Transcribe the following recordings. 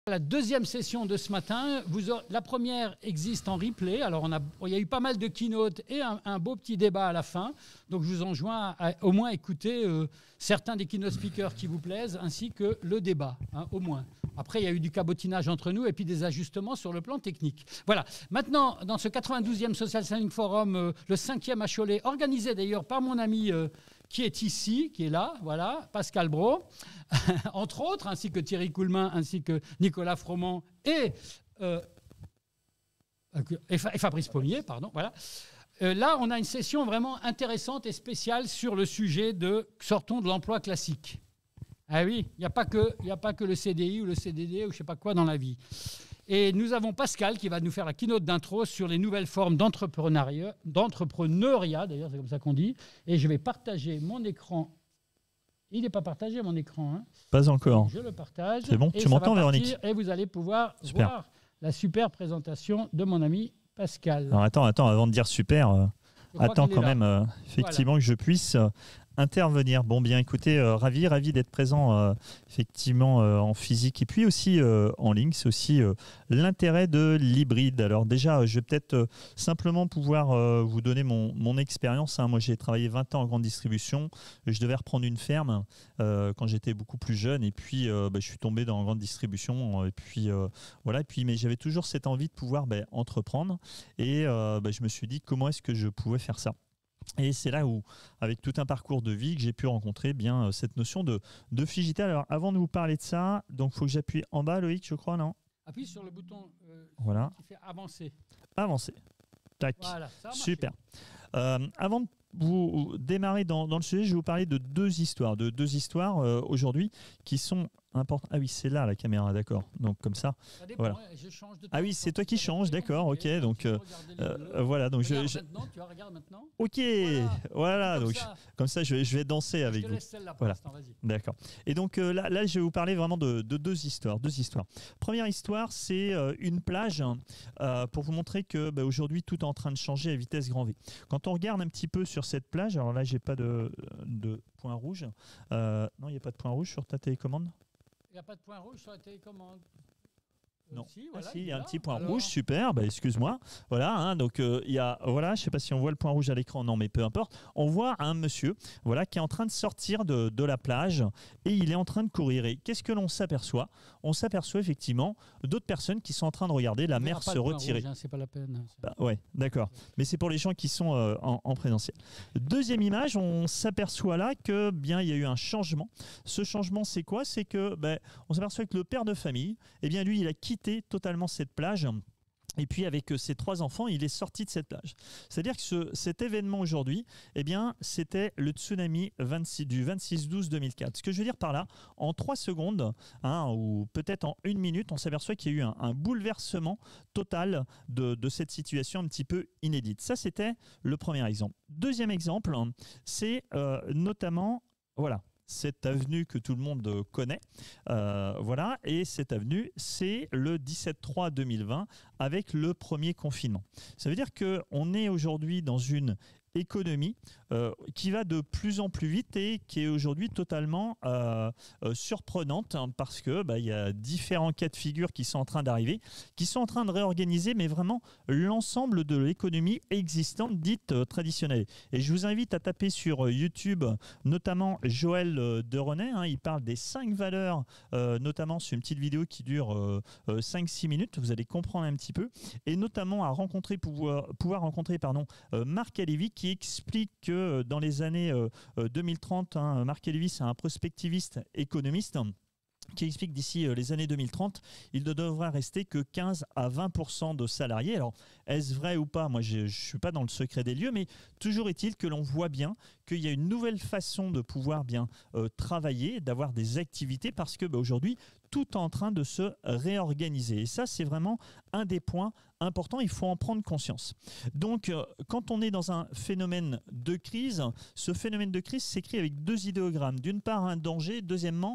La deuxième session de ce matin, la première existe en replay. Alors, il y a eu pas mal de keynotes et un beau petit débat à la fin. Donc, je vous enjoins à au moins écouter certains des keynote speakers qui vous plaisent, ainsi que le débat, au moins. Après, il y a eu du cabotinage entre nous et puis des ajustements sur le plan technique. Voilà. Maintenant, dans ce 92e Social Selling Forum, le 5e à Cholet, organisé d'ailleurs par mon ami qui est ici, qui est là, voilà, Pascal Brault, entre autres, ainsi que Thierry Coulmin, ainsi que Nicolas Froment et Fabrice Pommier, pardon, voilà. Là, on a une session vraiment intéressante et spéciale sur le sujet de sortons de l'emploi classique. Ah oui, il n'y a pas que le CDI ou le CDD ou je ne sais pas quoi dans la vie. Et nous avons Pascal qui va nous faire la keynote d'intro sur les nouvelles formes d'entrepreneuriat, d'ailleurs c'est comme ça qu'on dit. Et je vais partager mon écran. Il n'est pas partagé mon écran. Hein. Pas encore. Je le partage. C'est bon, tu m'entends Véronique? Et vous allez pouvoir voir la super présentation de mon ami Pascal. Alors attends, avant de dire super, attends quand même effectivement que je puisse intervenir. Bon, bien écoutez, ravi d'être présent effectivement en physique et puis aussi en ligne. C'est aussi l'intérêt de l'hybride. Alors déjà, je vais peut-être simplement pouvoir vous donner mon expérience. Hein. Moi, j'ai travaillé 20 ans en grande distribution. Je devais reprendre une ferme quand j'étais beaucoup plus jeune et puis je suis tombé dans la grande distribution et puis voilà. Et puis, mais j'avais toujours cette envie de pouvoir entreprendre et je me suis dit comment est-ce que je pouvais faire ça. Et c'est là où, avec tout un parcours de vie, que j'ai pu rencontrer bien cette notion de Figital. Alors, avant de vous parler de ça, donc il faut que j'appuie en bas, Loïc, je crois, non? Appuie sur le bouton voilà. qui fait avancer. Avancer. Tac. Voilà, ça a super. Avant de vous démarrer dans le sujet, je vais vous parler de deux histoires aujourd'hui qui sont importantes. Ah oui, c'est là la caméra, d'accord. Donc comme ça. Voilà. Je change de ah oui, c'est toi qui changes, d'accord. Ok, donc voilà. Donc maintenant, tu regardes maintenant. Ok, voilà. Donc comme ça, je vais danser avec vous. Je te laisse celle-là pour voilà. l'instant, vas-y. D'accord. Et donc là, je vais vous parler vraiment de deux histoires. Première histoire, c'est une plage pour vous montrer que aujourd'hui tout est en train de changer à vitesse grand V. Quand on regarde un petit peu sur cette plage, alors là, j'ai pas de point rouge. Non, il n'y a pas de point rouge sur ta télécommande. Il n'y a pas de point rouge sur la télécommande. Non. Si, voilà, il y a un petit point alors... rouge, super, excuse-moi. Voilà, hein, donc il y a, voilà, je ne sais pas si on voit le point rouge à l'écran, non, mais peu importe. On voit un monsieur voilà, qui est en train de sortir de la plage et il est en train de courir. Et qu'est-ce que l'on s'aperçoit? On s'aperçoit effectivement d'autres personnes qui sont en train de regarder la mer se retirer. Rouge, hein, c'est pas la peine. Ouais, d'accord. Mais c'est pour les gens qui sont en présentiel. Deuxième image, on s'aperçoit là que bien il y a eu un changement. Ce changement, c'est quoi? C'est que on s'aperçoit que le père de famille, eh bien lui, il a quitté totalement cette plage. Et puis avec ses 3 enfants, il est sorti de cette plage. C'est-à-dire que cet événement aujourd'hui, eh bien, c'était le tsunami du 26-12-2004. Ce que je veux dire par là, en 3 secondes, ou peut-être en 1 minute, on s'aperçoit qu'il y a eu un bouleversement total de cette situation un petit peu inédite. Ça, c'était le premier exemple. Deuxième exemple, c'est notamment, voilà, cette avenue que tout le monde connaît. Voilà. Et cette avenue, c'est le 17-3-2020 avec le premier confinement. Ça veut dire qu'on est aujourd'hui dans une économie qui va de plus en plus vite et qui est aujourd'hui totalement surprenante parce que il y a différents cas de figure qui sont en train d'arriver, qui sont en train de réorganiser mais vraiment l'ensemble de l'économie existante dite traditionnelle. Et je vous invite à taper sur YouTube notamment Joël de René, il parle des 5 valeurs notamment sur une petite vidéo qui dure 5-6 minutes, vous allez comprendre un petit peu, et notamment à pouvoir rencontrer Marc Alévi qui explique que dans les années 2030, Marc Alévi, c'est un prospectiviste économiste qui explique d'ici les années 2030, il ne devra rester que 15 à 20% de salariés. Alors, est-ce vrai ou pas? Moi, je ne suis pas dans le secret des lieux, mais toujours est-il que l'on voit bien qu'il y a une nouvelle façon de pouvoir bien travailler, d'avoir des activités, parce que aujourd'hui, tout est en train de se réorganiser. Et ça, c'est vraiment un des points importants. Il faut en prendre conscience. Donc, quand on est dans un phénomène de crise, ce phénomène de crise s'écrit avec 2 idéogrammes. D'une part, un danger. Deuxièmement,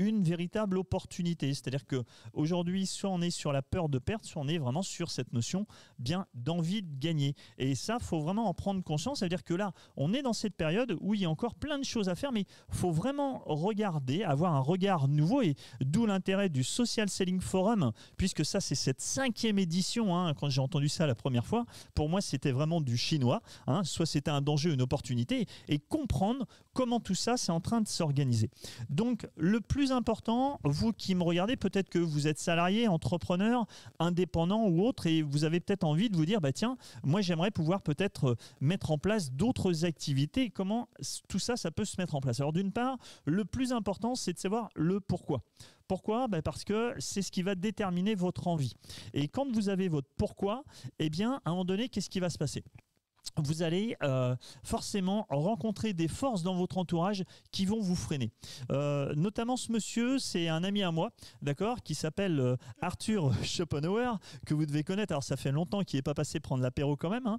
une véritable opportunité. C'est-à-dire qu'aujourd'hui, soit on est sur la peur de perdre, soit on est vraiment sur cette notion bien d'envie de gagner. Et ça, il faut vraiment en prendre conscience. Ça veut dire que là, on est dans cette période où il y a encore plein de choses à faire, mais il faut vraiment regarder, avoir un regard nouveau, et d'où l'intérêt du Social Selling Forum, puisque ça, c'est cette 5e édition. Hein. Quand j'ai entendu ça la première fois, pour moi, c'était vraiment du chinois. Hein. Soit c'était un danger, une opportunité, et comprendre comment tout ça, c'est en train de s'organiser. Donc, le plus important, vous qui me regardez, peut-être que vous êtes salarié, entrepreneur, indépendant ou autre, et vous avez peut-être envie de vous dire, bah tiens, moi j'aimerais pouvoir peut-être mettre en place d'autres activités. Comment tout ça, ça peut se mettre en place? Alors d'une part, le plus important, c'est de savoir le pourquoi. Pourquoi? Parce que c'est ce qui va déterminer votre envie. Et quand vous avez votre pourquoi, eh bien, à un moment donné, qu'est-ce qui va se passer? Vous allez forcément rencontrer des forces dans votre entourage qui vont vous freiner. Notamment ce monsieur, c'est un ami à moi, d'accord, qui s'appelle Arthur Schopenhauer, que vous devez connaître. Alors ça fait longtemps qu'il n'est pas passé prendre l'apéro quand même, hein,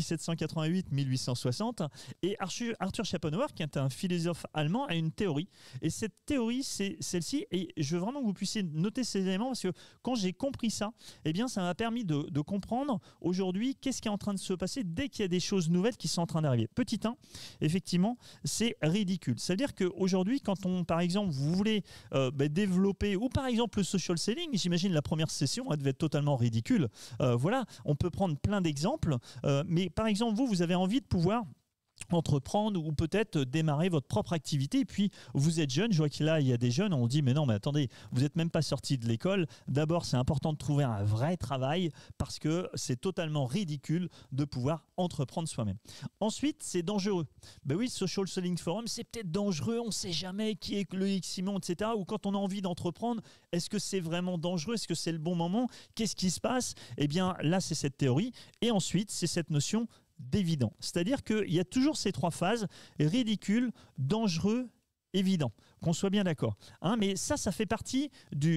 1788-1860. Et Arthur Schopenhauer, qui est un philosophe allemand, a une théorie. Et cette théorie, c'est celle-ci. Et je veux vraiment que vous puissiez noter ces éléments, parce que quand j'ai compris ça, eh bien, ça m'a permis de comprendre aujourd'hui qu'est-ce qui est en train de se passer dès qu'il y a des choses nouvelles qui sont en train d'arriver. Petit 1, effectivement, c'est ridicule. C'est-à-dire qu'aujourd'hui, quand par exemple, vous voulez développer, ou par exemple le social selling, j'imagine la première session, elle devait être totalement ridicule. Voilà, on peut prendre plein d'exemples, mais par exemple, vous avez envie de pouvoir entreprendre ou peut-être démarrer votre propre activité, et puis vous êtes jeune, je vois que là il y a des jeunes, on dit mais non mais attendez, vous n'êtes même pas sorti de l'école, d'abord c'est important de trouver un vrai travail parce que c'est totalement ridicule de pouvoir entreprendre soi-même. Ensuite c'est dangereux, ben oui, Social Selling Forum c'est peut-être dangereux, on ne sait jamais qui est le X Simon, etc. Ou quand on a envie d'entreprendre, est-ce que c'est vraiment dangereux, est-ce que c'est le bon moment, qu'est-ce qui se passe? Eh bien là c'est cette théorie, et ensuite c'est cette notion d'évident. C'est-à-dire qu'il y a toujours ces 3 phases, ridicule, dangereux, évident. Qu'on soit bien d'accord. Hein, mais ça fait partie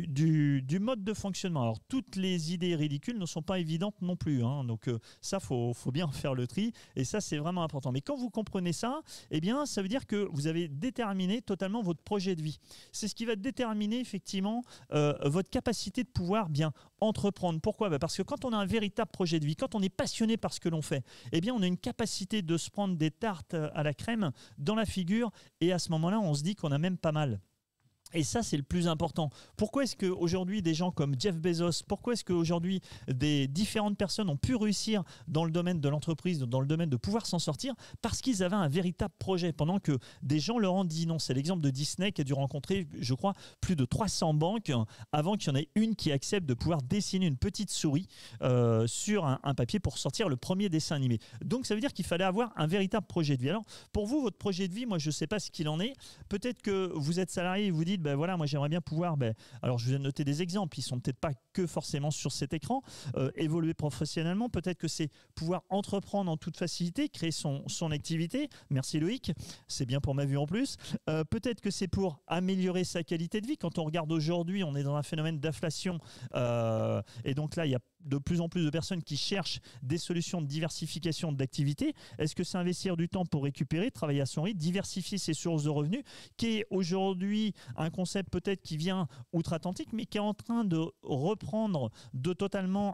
du mode de fonctionnement. Alors, toutes les idées ridicules ne sont pas évidentes non plus. Hein, donc, ça, faut bien faire le tri. Et ça, c'est vraiment important. Mais quand vous comprenez ça, eh bien, ça veut dire que vous avez déterminé totalement votre projet de vie. C'est ce qui va déterminer, effectivement, votre capacité de pouvoir bien entreprendre. Pourquoi? Parce que quand on a un véritable projet de vie, quand on est passionné par ce que l'on fait, eh bien, on a une capacité de se prendre des tartes à la crème dans la figure. Et à ce moment-là, on se dit qu'on a même pas mal. Et ça, c'est le plus important. Pourquoi est-ce qu'aujourd'hui, des gens comme Jeff Bezos, pourquoi est-ce qu'aujourd'hui, des différentes personnes ont pu réussir dans le domaine de l'entreprise, dans le domaine de pouvoir s'en sortir? Parce qu'ils avaient un véritable projet, pendant que des gens leur ont dit non. C'est l'exemple de Disney qui a dû rencontrer, je crois, plus de 300 banques avant qu'il y en ait une qui accepte de pouvoir dessiner une petite souris sur un papier pour sortir le premier dessin animé. Donc, ça veut dire qu'il fallait avoir un véritable projet de vie. Alors, pour vous, votre projet de vie, moi, je ne sais pas ce qu'il en est. Peut-être que vous êtes salarié et vous dites, ben voilà, moi j'aimerais bien pouvoir, alors je vous ai noté des exemples, ils sont peut-être pas que forcément sur cet écran, évoluer professionnellement, peut-être que c'est pouvoir entreprendre en toute facilité, créer son activité, merci Loïc, c'est bien pour ma vue en plus, peut-être que c'est pour améliorer sa qualité de vie. Quand on regarde aujourd'hui, on est dans un phénomène d'inflation, et donc là il y a de plus en plus de personnes qui cherchent des solutions de diversification d'activités. Est-ce que c'est investir du temps pour récupérer, travailler à son rythme, diversifier ses sources de revenus, qui est aujourd'hui un concept peut-être qui vient outre-Atlantique, mais qui est en train de reprendre de totalement...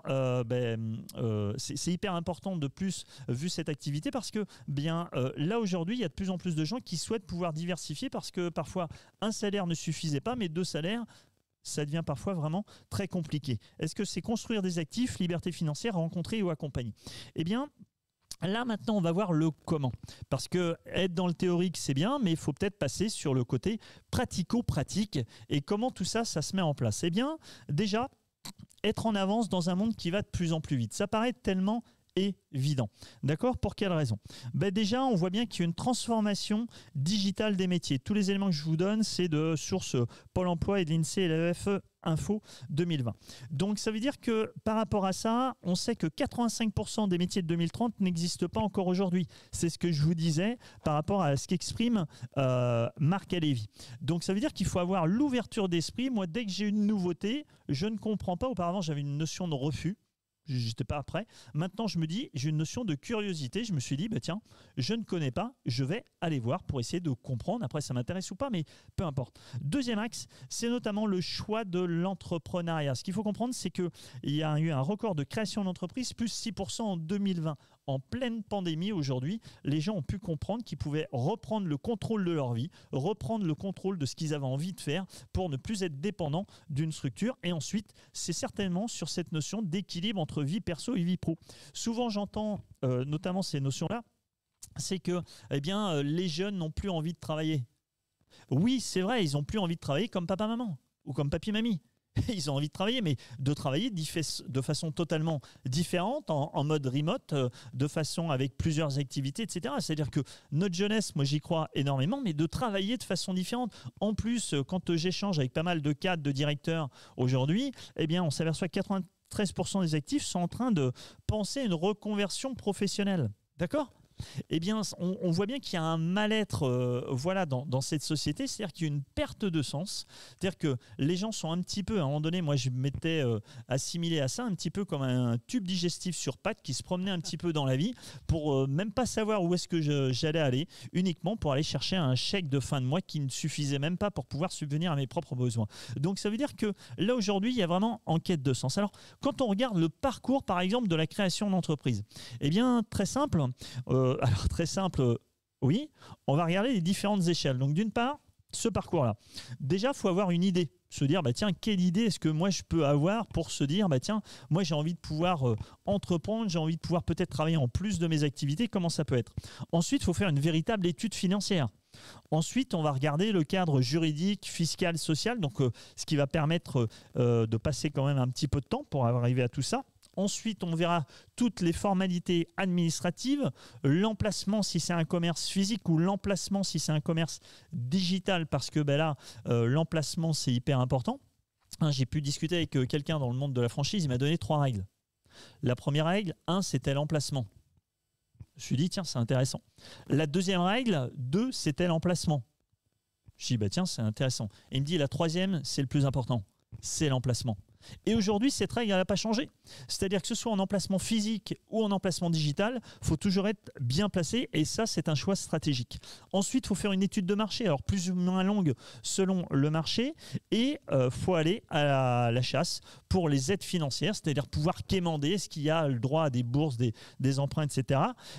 c'est hyper important de plus vu cette activité, parce que là aujourd'hui, il y a de plus en plus de gens qui souhaitent pouvoir diversifier, parce que parfois un salaire ne suffisait pas, mais 2 salaires, ça devient parfois vraiment très compliqué. Est-ce que c'est construire des actifs, liberté financière, rencontrer ou accompagner? Eh bien, là, maintenant, on va voir le comment. Parce que être dans le théorique, c'est bien, mais il faut peut-être passer sur le côté pratico-pratique. Et comment tout ça, ça se met en place? Eh bien, déjà, être en avance dans un monde qui va de plus en plus vite. Ça paraît tellement évident. D'accord? Pour quelle raison? Déjà, on voit bien qu'il y a une transformation digitale des métiers. Tous les éléments que je vous donne, c'est de sources Pôle emploi et de l'INSEE et la l'AFE Info 2020. Donc, ça veut dire que par rapport à ça, on sait que 85% des métiers de 2030 n'existent pas encore aujourd'hui. C'est ce que je vous disais par rapport à ce qu'exprime Marc Alévi. Donc, ça veut dire qu'il faut avoir l'ouverture d'esprit. Moi, dès que j'ai une nouveauté, je ne comprends pas. Auparavant, j'avais une notion de refus. J'étais pas prêt. Maintenant, je me dis, j'ai une notion de curiosité. Je me suis dit, bah tiens, je ne connais pas, je vais aller voir pour essayer de comprendre. Après, ça m'intéresse ou pas, mais peu importe. Deuxième axe, c'est notamment le choix de l'entrepreneuriat. Ce qu'il faut comprendre, c'est qu'il y a eu un record de création d'entreprises, plus 6% en 2020. En pleine pandémie aujourd'hui, les gens ont pu comprendre qu'ils pouvaient reprendre le contrôle de leur vie, reprendre le contrôle de ce qu'ils avaient envie de faire pour ne plus être dépendants d'une structure. Et ensuite, c'est certainement sur cette notion d'équilibre entre vie perso et vie pro. Souvent, j'entends notamment ces notions-là, c'est que les jeunes n'ont plus envie de travailler. Oui, c'est vrai, ils n'ont plus envie de travailler comme papa-maman ou comme papy-mamie. Ils ont envie de travailler, mais de travailler de façon totalement différente, en mode remote, de façon avec plusieurs activités, etc. C'est-à-dire que notre jeunesse, moi j'y crois énormément, mais de travailler de façon différente. En plus, quand j'échange avec pas mal de cadres, de directeurs aujourd'hui, on s'aperçoit que 93% des actifs sont en train de penser à une reconversion professionnelle. D'accord ? On voit bien qu'il y a un mal-être dans cette société, c'est-à-dire qu'il y a une perte de sens, c'est-à-dire que les gens sont un petit peu, à un moment donné, moi je m'étais assimilé à ça, un petit peu comme un tube digestif sur pattes qui se promenait un petit peu dans la vie pour même pas savoir où est-ce que j'allais aller, uniquement pour aller chercher un chèque de fin de mois qui ne suffisait même pas pour pouvoir subvenir à mes propres besoins. Donc ça veut dire que là aujourd'hui, il y a vraiment en quête de sens. Alors quand on regarde le parcours par exemple de la création d'entreprise, très simple, oui, on va regarder les différentes échelles. Donc d'une part, ce parcours-là. Déjà, il faut avoir une idée. Se dire, quelle idée est-ce que moi je peux avoir pour se dire, moi j'ai envie de pouvoir entreprendre, j'ai envie de pouvoir peut-être travailler en plus de mes activités, comment ça peut être. Ensuite, il faut faire une véritable étude financière. Ensuite, on va regarder le cadre juridique, fiscal, social, donc ce qui va permettre de passer quand même un petit peu de temps pour arriver à tout ça. Ensuite, on verra toutes les formalités administratives, l'emplacement si c'est un commerce physique ou l'emplacement si c'est un commerce digital, parce que l'emplacement, c'est hyper important. J'ai pu discuter avec quelqu'un dans le monde de la franchise, il m'a donné 3 règles. La première règle, c'était l'emplacement. Je me suis dit, tiens, c'est intéressant. La deuxième règle, 2, c'était l'emplacement. Je me suis dit, c'est intéressant. Et il me dit, la troisième, c'est le plus important, c'est l'emplacement. Et aujourd'hui, cette règle n'a pas changé. C'est-à-dire que ce soit en emplacement physique ou en emplacement digital, il faut toujours être bien placé et ça, c'est un choix stratégique. Ensuite, il faut faire une étude de marché, alors plus ou moins longue selon le marché et il faut aller à la chasse pour les aides financières, c'est-à-dire pouvoir quémander, est-ce qu'il y a le droit à des bourses, des emprunts, etc.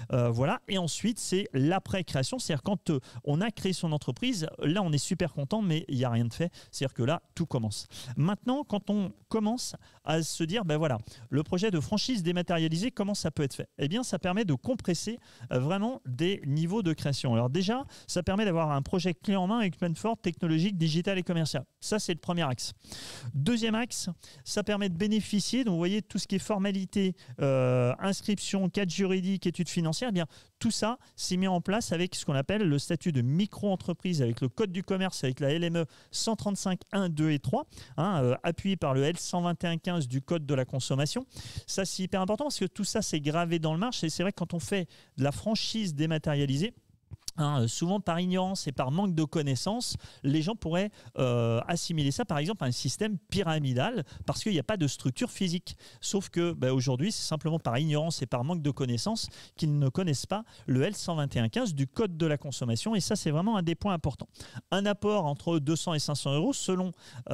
Et ensuite, c'est l'après-création, c'est-à-dire quand on a créé son entreprise, là, on est super content, mais il n'y a rien de fait. C'est-à-dire que là, tout commence. Maintenant, quand on commence à se dire, le projet de franchise dématérialisée, comment ça peut être fait ? Ça permet de compresser vraiment des niveaux de création. Alors déjà, ça permet d'avoir un projet clé en main avec une plateforme forte, technologique, digitale et commerciale. Ça, c'est le premier axe. Deuxième axe, ça permet de bénéficier, donc vous voyez, tout ce qui est formalité, inscription, cadre juridique, études financières, tout ça, c'est mis en place avec ce qu'on appelle le statut de micro-entreprise, avec le code du commerce, avec la LME 135.1, 2 et 3, appuyé par le L121.15 du code de la consommation. Ça, c'est hyper important parce que tout ça, c'est gravé dans le marché. Et c'est vrai que quand on fait de la franchise dématérialisée, souvent par ignorance et par manque de connaissances, les gens pourraient assimiler ça par exemple à un système pyramidal parce qu'il n'y a pas de structure physique. Sauf que aujourd'hui, c'est simplement par ignorance et par manque de connaissances qu'ils ne connaissent pas le L121.15 du code de la consommation et ça, c'est vraiment un des points importants. Un apport entre 200 et 500 euros selon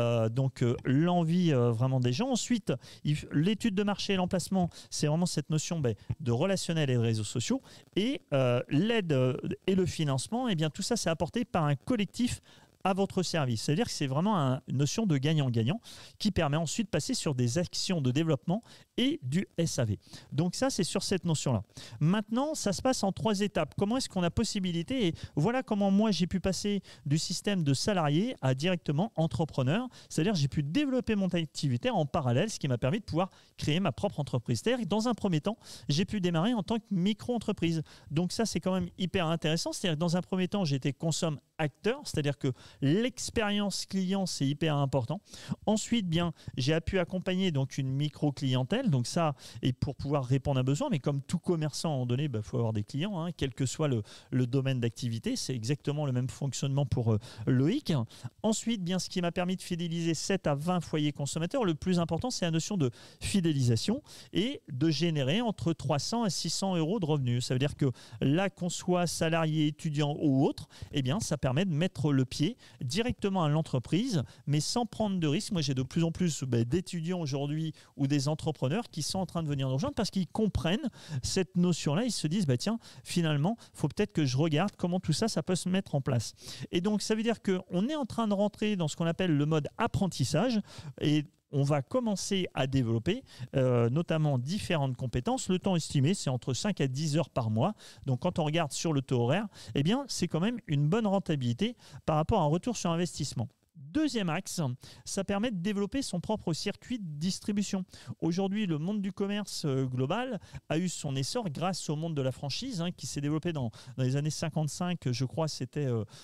l'envie vraiment des gens. Ensuite, l'étude de marché et l'emplacement, c'est vraiment cette notion de relationnel et de réseaux sociaux et l'aide et le financement, tout ça, c'est apporté par un collectif à votre service. C'est-à-dire que c'est vraiment une notion de gagnant-gagnant qui permet ensuite de passer sur des actions de développement et du SAV. Donc ça, c'est sur cette notion-là. Maintenant, ça se passe en 3 étapes. Comment est-ce qu'on a possibilité ? Et voilà comment moi, j'ai pu passer du système de salarié à directement entrepreneur. C'est-à-dire que j'ai pu développer mon activité en parallèle, ce qui m'a permis de pouvoir créer ma propre entreprise. C'est-à-dire que dans un premier temps, j'ai pu démarrer en tant que micro-entreprise. Donc ça, c'est quand même hyper intéressant. C'est-à-dire que dans un premier temps, j'étais consomme-acteur, c'est-à-dire que l'expérience client, c'est hyper important. Ensuite, bien, j'ai pu accompagner donc une micro-clientèle, donc ça, et pour pouvoir répondre à un besoin, mais comme tout commerçant, à un moment donné, il faut avoir des clients, hein, quel que soit le domaine d'activité. C'est exactement le même fonctionnement pour Loïc. Ensuite, bien, ce qui m'a permis de fidéliser 7 à 20 foyers consommateurs, le plus important, c'est la notion de fidélisation et de générer entre 300 à 600 euros de revenus. Ça veut dire que là, qu'on soit salarié, étudiant ou autre, eh bien, ça permet de mettre le pied directement à l'entreprise, mais sans prendre de risques. Moi, j'ai de plus en plus d'étudiants aujourd'hui ou des entrepreneurs qui sont en train de venir nous rejoindre parce qu'ils comprennent cette notion-là. Ils se disent, tiens, finalement, il faut peut-être que je regarde comment tout ça, ça peut se mettre en place. Et donc, ça veut dire qu'on est en train de rentrer dans ce qu'on appelle le mode apprentissage et on va commencer à développer notamment différentes compétences. Le temps estimé, c'est entre 5 à 10 heures par mois. Donc, quand on regarde sur le taux horaire, eh bien, c'est quand même une bonne rentabilité par rapport à un retour sur investissement. Deuxième axe, ça permet de développer son propre circuit de distribution. Aujourd'hui, le monde du commerce global a eu son essor grâce au monde de la franchise qui s'est développé dans les années 55, je crois, c'était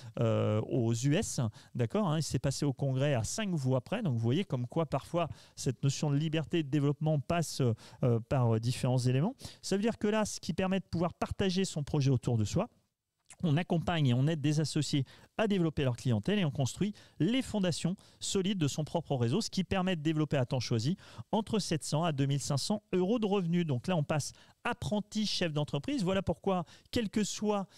aux US. D'accord, il s'est passé au Congrès à 5 voix près. Donc, vous voyez comme quoi, parfois, cette notion de liberté de développement passe par différents éléments. Ça veut dire que là, ce qui permet de pouvoir partager son projet autour de soi, on accompagne et on aide des associés à développer leur clientèle et on construit les fondations solides de son propre réseau, ce qui permet de développer à temps choisi entre 700 à 2500 euros de revenus. Donc là, on passe apprenti chef d'entreprise. Voilà pourquoi, quelles que soient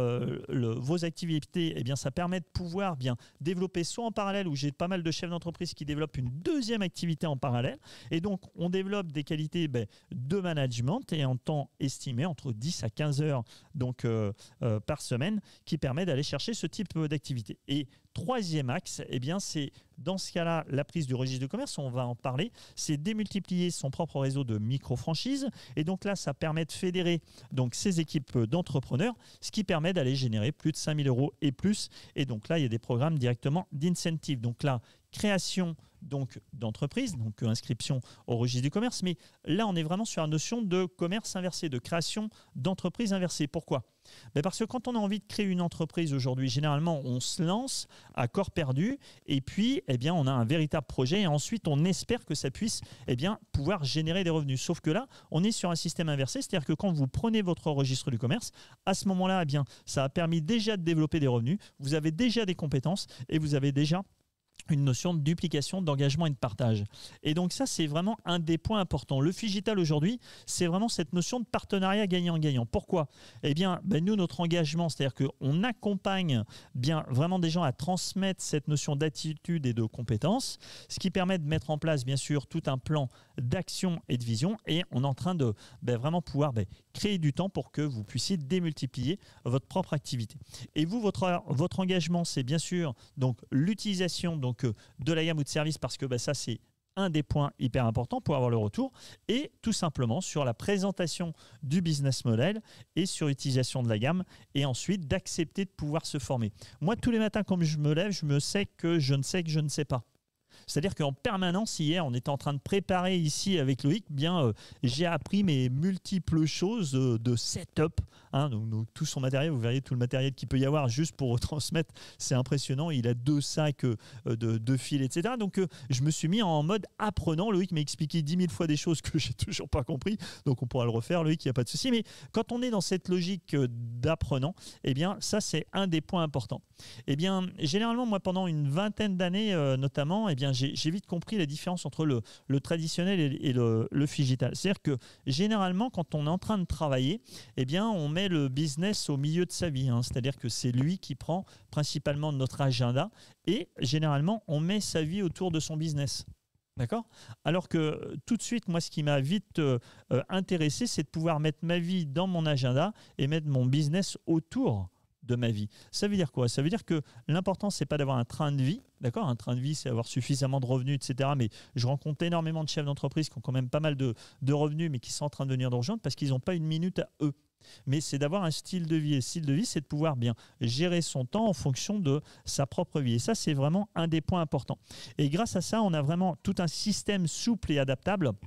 vos activités, eh bien, ça permet de pouvoir bien développer soit en parallèle, où j'ai pas mal de chefs d'entreprise qui développent une deuxième activité en parallèle. Et donc, on développe des qualités de management et en temps estimé entre 10 à 15 heures donc, par semaine qui permet d'aller chercher ce type d'activité. Et troisième axe, eh bien, c'est dans ce cas-là, la prise du registre de commerce, on va en parler, c'est démultiplier son propre réseau de micro-franchises. Et donc là, ça permet de fédérer donc, ces équipes d'entrepreneurs, ce qui permet d'aller générer plus de 5 000 euros et plus. Et donc là, il y a des programmes directement d'incentive. Donc là, création donc d'entreprise, donc inscription au registre du commerce. Mais là, on est vraiment sur la notion de commerce inversé, de création d'entreprise inversée. Pourquoi ? Parce que quand on a envie de créer une entreprise aujourd'hui, généralement, on se lance à corps perdu et puis, eh bien, on a un véritable projet et ensuite, on espère que ça puisse eh bien, pouvoir générer des revenus. Sauf que là, on est sur un système inversé, c'est-à-dire que quand vous prenez votre registre du commerce, à ce moment-là, eh bien, ça a permis déjà de développer des revenus, vous avez déjà des compétences et vous avez déjà une notion de duplication, d'engagement et de partage. Et donc ça, c'est vraiment un des points importants. Le Figital aujourd'hui, c'est vraiment cette notion de partenariat gagnant-gagnant. Pourquoi ? Eh bien, nous, notre engagement, c'est-à-dire qu'on accompagne bien vraiment des gens à transmettre cette notion d'attitude et de compétences, ce qui permet de mettre en place, bien sûr, tout un plan d'action et de vision. Et on est en train de vraiment pouvoir créer du temps pour que vous puissiez démultiplier votre propre activité. Et vous, votre engagement, c'est bien sûr donc l'utilisation de la gamme ou de services parce que ça, c'est un des points hyper importants pour avoir le retour et tout simplement sur la présentation du business model et sur l'utilisation de la gamme et ensuite d'accepter de pouvoir se former. Moi, tous les matins, quand je me lève, je me sais que je ne sais pas. C'est-à-dire qu'en permanence, hier, on était en train de préparer ici avec Loïc, j'ai appris mes multiples choses de setup. Donc, tout son matériel, vous verriez tout le matériel qu'il peut y avoir juste pour retransmettre, c'est impressionnant. Il a 2 sacs de fils, etc. Donc, je me suis mis en mode apprenant. Loïc m'a expliqué 10 000 fois des choses que j'ai toujours pas compris. Donc, on pourra le refaire, Loïc, il n'y a pas de souci. Mais quand on est dans cette logique d'apprenant, eh bien, ça, c'est un des points importants. Eh bien, généralement, moi, pendant une vingtaine d'années, notamment, eh bien, j'ai vite compris la différence entre le traditionnel et le Figital. C'est-à-dire que généralement, quand on est en train de travailler, eh bien, on met le business au milieu de sa vie. C'est-à-dire que c'est lui qui prend principalement notre agenda et généralement, on met sa vie autour de son business. D'accord ? Alors que tout de suite, moi, ce qui m'a vite intéressé, c'est de pouvoir mettre ma vie dans mon agenda et mettre mon business autour de ma vie. Ça veut dire quoi ? Ça veut dire que l'important, c'est pas d'avoir un train de vie, d'accord ? Un train de vie, c'est avoir suffisamment de revenus, etc. Mais je rencontre énormément de chefs d'entreprise qui ont quand même pas mal de revenus, mais qui sont en train de venir nous rejoindre parce qu'ils n'ont pas une minute à eux. Mais c'est d'avoir un style de vie. Et le style de vie, c'est de pouvoir bien gérer son temps en fonction de sa propre vie. Et ça, c'est vraiment un des points importants. Et grâce à ça, on a vraiment tout un système souple et adaptable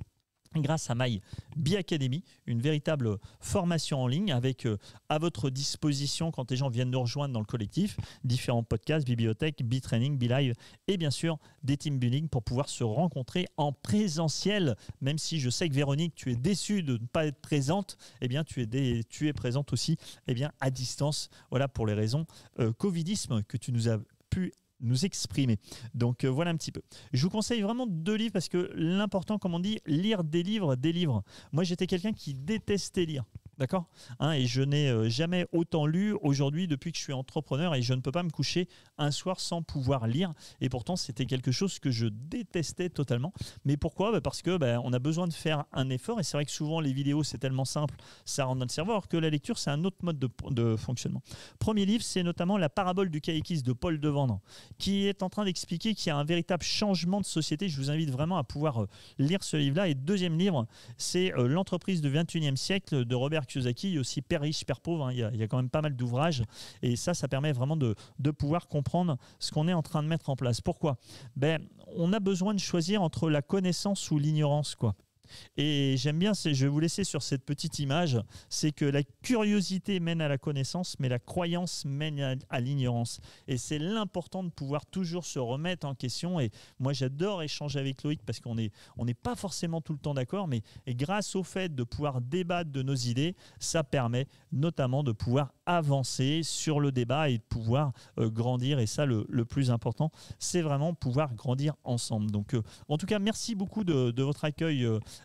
grâce à My Academy, une véritable formation en ligne avec à votre disposition, quand les gens viennent nous rejoindre dans le collectif, différents podcasts, bibliothèques, B-Training, B-Live et bien sûr des team building pour pouvoir se rencontrer en présentiel. Même si je sais que Véronique, tu es déçue de ne pas être présente, eh bien tu es présente aussi à distance. Voilà pour les raisons covidisme que tu nous as pu nous exprimer. Donc voilà un petit peu. Je vous conseille vraiment 2 livres parce que l'important, comme on dit, lire des livres. Moi, j'étais quelqu'un qui détestait lire. D'accord, et je n'ai jamais autant lu aujourd'hui depuis que je suis entrepreneur et je ne peux pas me coucher un soir sans pouvoir lire. Et pourtant, c'était quelque chose que je détestais totalement. Mais pourquoi ? Parce que on a besoin de faire un effort et c'est vrai que souvent les vidéos, c'est tellement simple, ça rend notre cerveau, alors que la lecture, c'est un autre mode de fonctionnement. Premier livre, c'est notamment La parabole du caïquiste de Paul Devendre, qui est en train d'expliquer qu'il y a un véritable changement de société. Je vous invite vraiment à pouvoir lire ce livre-là. Et deuxième livre, c'est L'entreprise du 21e siècle de Robert Kiyosaki, aussi Père riche, Père pauvre. Il y a quand même pas mal d'ouvrages. Et ça permet vraiment de pouvoir comprendre ce qu'on est en train de mettre en place. Pourquoi ? On a besoin de choisir entre la connaissance ou l'ignorance, quoi. Et j'aime bien, je vais vous laisser sur cette petite image, c'est que la curiosité mène à la connaissance, mais la croyance mène à l'ignorance. Et c'est l'important de pouvoir toujours se remettre en question. Et moi, j'adore échanger avec Loïc parce qu'on n'est pas forcément tout le temps d'accord, mais grâce au fait de pouvoir débattre de nos idées, ça permet notamment de pouvoir avancer sur le débat et de pouvoir grandir. Et ça, le plus important, c'est vraiment pouvoir grandir ensemble. Donc, en tout cas, merci beaucoup de votre accueil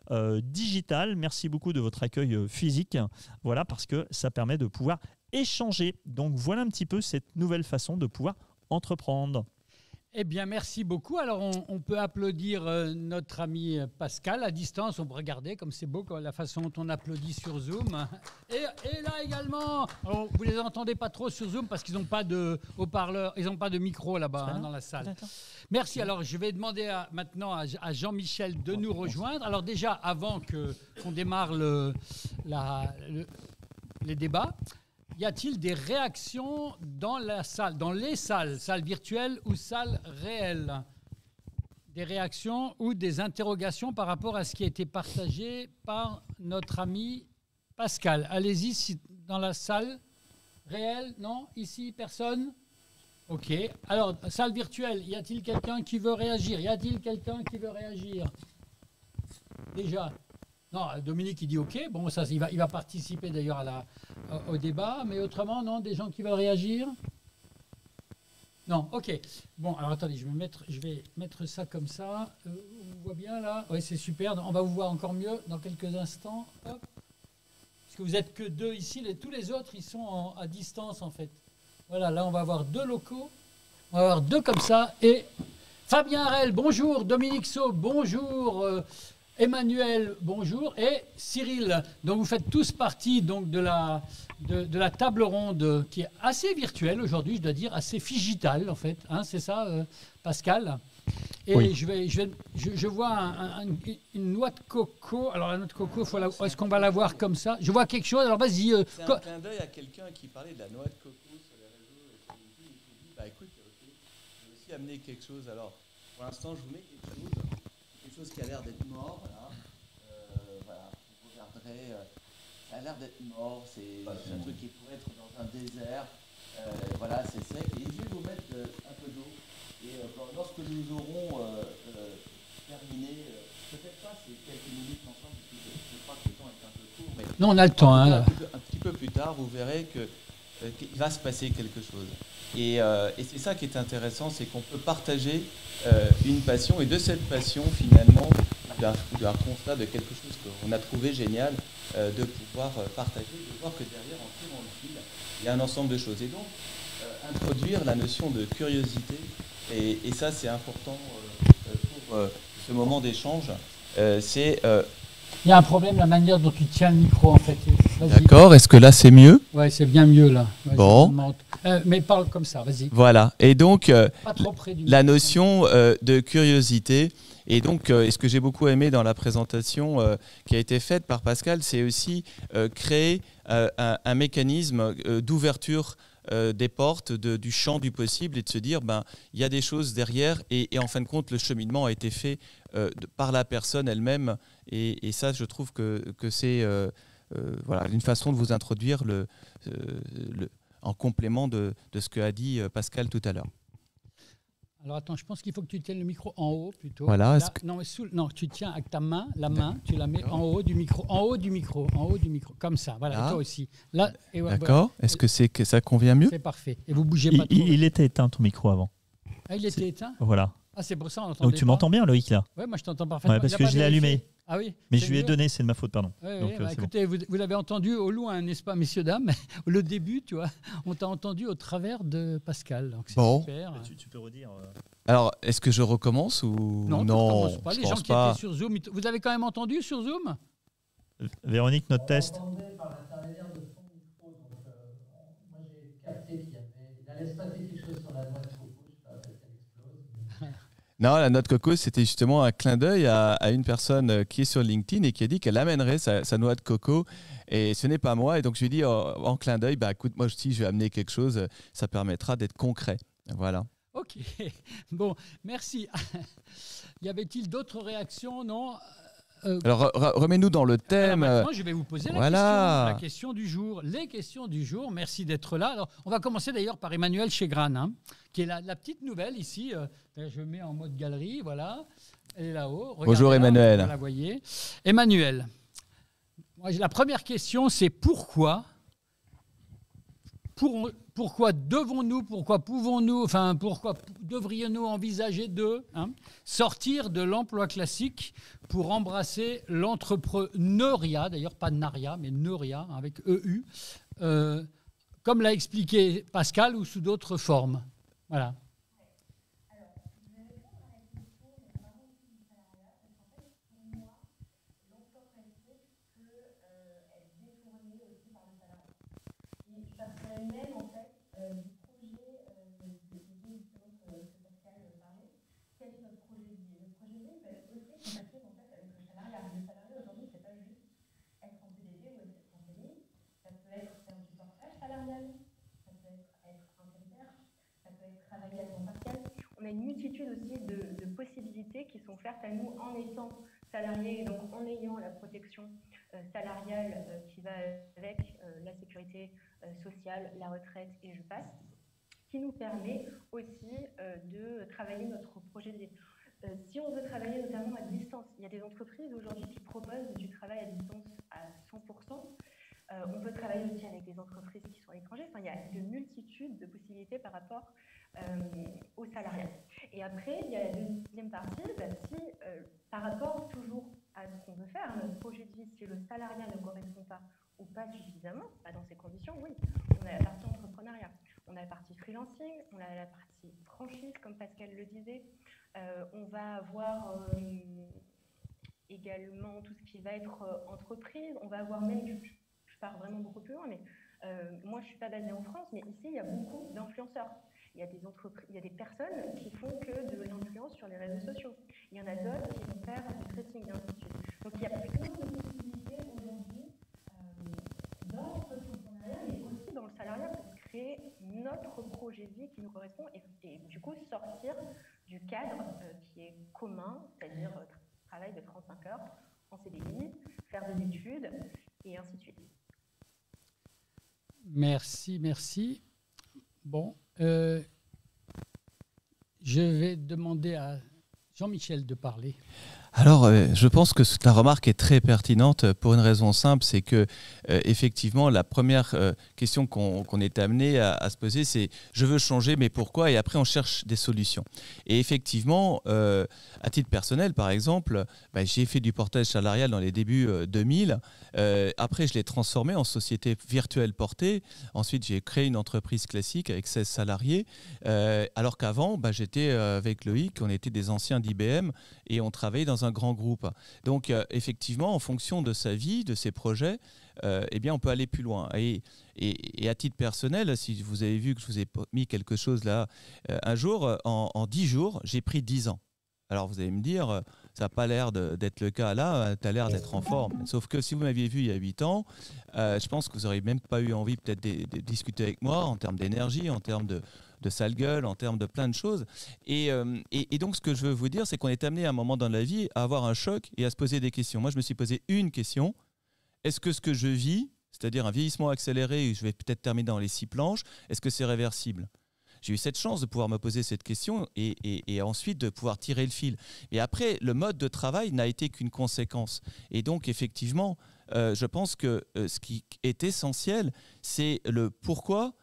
digital. Merci beaucoup de votre accueil physique. Voilà, parce que ça permet de pouvoir échanger. Donc, voilà un petit peu cette nouvelle façon de pouvoir entreprendre. Eh bien, merci beaucoup. Alors, on peut applaudir notre ami Pascal à distance. On peut regarder comme c'est beau la façon dont on applaudit sur Zoom. Et là également, alors, vous ne les entendez pas trop sur Zoom parce qu'ils n'ont pas de haut-parleur, ils n'ont pas de micro là-bas dans la salle. Merci. Alors, je vais demander maintenant à Jean-Michel de nous rejoindre. Alors déjà, avant qu'on démarre les débats, y a-t-il des réactions dans la salle, dans les salles virtuelles ou salles réelles? Des réactions ou des interrogations par rapport à ce qui a été partagé par notre ami Pascal. Allez-y, dans la salle réelle, non? Ici, personne? Ok. Alors, salle virtuelle, y a-t-il quelqu'un qui veut réagir? Déjà? Non, Dominique, il dit OK. Bon, ça, il va participer d'ailleurs au débat. Mais autrement, non, des gens qui veulent réagir? Non, OK. Bon, alors attendez, je vais mettre ça comme ça. On voit bien là? Oui, c'est super. On va vous voir encore mieux dans quelques instants. Hop. Parce que vous n'êtes que 2 ici. Tous les autres, ils sont à distance en fait. Voilà, là, on va avoir 2 locaux. On va avoir 2 comme ça. Et Fabien Harel, bonjour. Dominique Sau, bonjour. Emmanuel, bonjour, et Cyril. Donc vous faites tous partie donc de la table ronde qui est assez virtuelle aujourd'hui, je dois dire, assez digitale en fait. C'est ça, Pascal? Et oui. Je vois une noix de coco. Alors la noix de coco, est-ce qu'on va la voir comme ça? Je vois quelque chose. Alors vas-y. C'est un clin d'œil à quelqu'un qui parlait de la noix de coco sur les réseaux. Et il dit, bah écoute, je vais aussi amener quelque chose. Alors pour l'instant, je vous mets quelque chose qui a l'air d'être mort, là. Voilà, vous regarderez, ça a l'air d'être mort, c'est un truc qui pourrait être dans un désert, voilà, c'est sec, et je vais vous mettre un peu d'eau, et lorsque nous aurons terminé, peut-être pas, c'est quelques minutes ensemble, parce que je crois que le temps est un peu court, mais non, on a le temps, un petit peu plus tard, vous verrez qu'il va se passer quelque chose. Et c'est ça qui est intéressant, c'est qu'on peut partager une passion, et de cette passion, finalement, d'un constat de quelque chose qu'on a trouvé génial, de pouvoir partager, de voir que derrière, en tirant le fil, il y a un ensemble de choses. Et donc, introduire la notion de curiosité, et ça, c'est important pour ce moment d'échange, c'est... Il y a un problème, la manière dont tu tiens le micro, en fait. D'accord, est-ce que là, c'est mieux? Oui, c'est bien mieux, là. Ouais, bon. Mais parle comme ça, vas-y. Voilà, et donc, pas trop près du la notion de curiosité, et donc, ce que j'ai beaucoup aimé dans la présentation qui a été faite par Pascal, c'est aussi créer un mécanisme d'ouverture des portes du champ du possible et de se dire il y a des choses derrière et en fin de compte le cheminement a été fait par la personne elle-même et ça je trouve que c'est voilà, une façon de vous introduire en complément de ce que a dit Pascal tout à l'heure. Alors attends, je pense qu'il faut que tu tiennes le micro en haut plutôt. Voilà. Là, non, tu tiens avec ta main, tu la mets en haut du micro, comme ça. Voilà, là. Et toi aussi. Là, et ouais, d'accord. Bah, Est-ce que ça convient mieux? C'est parfait. Et vous bougez pas trop. Il était éteint ton micro avant. Ah, il était éteint? Voilà. Ah, c'est pour ça on entendait. Donc tu m'entends bien, Loïc, là? Oui, moi je t'entends parfaitement. Ouais, parce que je l'ai allumé. Ah oui. Mais je lui ai donné, c'est de ma faute, pardon. Ouais, Donc, bah, écoutez, bon. vous l'avez entendu au loin, n'est-ce pas, messieurs, dames? Le début, tu vois, on t'a entendu au travers de Pascal. Donc c'est super. Tu peux redire. Alors, est-ce que je recommence ou non? Non, pas. Les gens qui pas. étaient sur Zoom, vous avez quand même entendu sur Zoom? Véronique, notre test. Par l'intermédiaire de son micro, donc moi j'ai capté qu'il allait se passer quelque chose sur la noix de coco, je sais pas, peut-être qu'elle explose. Non, la noix de coco, c'était justement un clin d'œil à une personne qui est sur LinkedIn et qui a dit qu'elle amènerait sa noix de coco. Et ce n'est pas moi. Et donc, je lui ai dit en clin d'œil, écoute, moi aussi, je vais amener quelque chose. Ça permettra d'être concret. Voilà. Ok. Bon, merci. Y avait-il d'autres réactions? Non. Alors, remets-nous dans le thème. Alors maintenant, je vais vous poser la question du jour. Les questions du jour. Merci d'être là. Alors, on va commencer d'ailleurs par Emmanuel Chégrane, qui est la petite nouvelle ici. Je mets en mode galerie, voilà. Elle est là-haut. Regardez, bonjour Emmanuel. Vous la voyez. Emmanuel, la première question, c'est pourquoi devons-nous, pourquoi pouvons-nous, enfin pourquoi devrions-nous envisager de sortir de l'emploi classique pour embrasser l'entrepreneuriat, d'ailleurs pas naria, mais neuria, avec EU, comme l'a expliqué Pascal ou sous d'autres formes. Voilà. Même en fait du projet de l'idée justement que Pascal parlait, quel est notre projet de vie? Notre projet de vie peut être aussi compatible en fait avec le salariat. Le salariat aujourd'hui, c'est pas juste être en CDD ou être en CDI, ça peut être faire du portage salarial, ça peut être intérimaire, ça peut être travailler à temps partiel. On a une multitude aussi de possibilités qui sont offertes à nous en étant salariés, donc en ayant la protection salariale qui va avec la sécurité sociale, la retraite et je passe, qui nous permet aussi de travailler notre projet de vie. Si on veut travailler notamment à distance, il y a des entreprises aujourd'hui qui proposent du travail à distance à 100%. On peut travailler aussi avec des entreprises qui sont à l'étranger. Enfin, il y a une multitude de possibilités par rapport au salariat. Et après, il y a la deuxième partie, si par rapport toujours à ce qu'on veut faire, notre projet de vie, si le salariat ne correspond pas ou pas suffisamment, pas dans ces conditions, oui, on a la partie entrepreneuriat, on a la partie freelancing, on a la partie franchise, comme Pascal le disait, on va avoir également tout ce qui va être entreprise, on va avoir même, je pars vraiment beaucoup plus loin, mais moi je ne suis pas basée en France, mais ici il y a beaucoup d'influenceurs. Il y a des entreprises, il y a des personnes qui font que de l'influence sur les réseaux sociaux. Il y en a d'autres qui vont faire du tracing et ainsi de suite. Donc il y a plein de possibilités aujourd'hui dans l'entrepreneuriat, mais aussi dans le salariat pour créer notre projet de vie qui nous correspond et du coup sortir du cadre qui est commun, c'est-à-dire travail de 35 heures en CDI, faire des études et ainsi de suite. Merci. Bon, je vais demander à Jean-Michel de parler. Alors, je pense que ta remarque est très pertinente pour une raison simple, c'est que effectivement, la première question qu'on est amené à se poser, c'est je veux changer, mais pourquoi? Et après, on cherche des solutions. Et effectivement, à titre personnel, par exemple, j'ai fait du portage salarial dans les débuts 2000. Après, je l'ai transformé en société virtuelle portée. Ensuite, j'ai créé une entreprise classique avec 16 salariés. Alors qu'avant, j'étais avec Loïc, on était des anciens d'IBM et on travaillait dans un grand groupe. Donc, effectivement, en fonction de sa vie, de ses projets, on peut aller plus loin. Et à titre personnel, si vous avez vu que je vous ai mis quelque chose là, un jour, en 10 jours, j'ai pris 10 ans. Alors, vous allez me dire, Ça n'a pas l'air d'être le cas là, tu as l'air d'être en forme. Sauf que si vous m'aviez vu il y a 8 ans, je pense que vous n'auriez même pas eu envie peut-être de discuter avec moi en termes d'énergie, en termes de sale gueule, en termes de plein de choses. Et donc, ce que je veux vous dire, c'est qu'on est amené à un moment dans la vie à avoir un choc et à se poser des questions. Moi, je me suis posé une question. Est-ce que ce que je vis, c'est-à-dire un vieillissement accéléré, où je vais peut-être terminer dans les 6 planches, est-ce que c'est réversible ? J'ai eu cette chance de pouvoir me poser cette question et ensuite de pouvoir tirer le fil. Et après, le mode de travail n'a été qu'une conséquence. Et donc, effectivement, je pense que ce qui est essentiel, c'est le pourquoi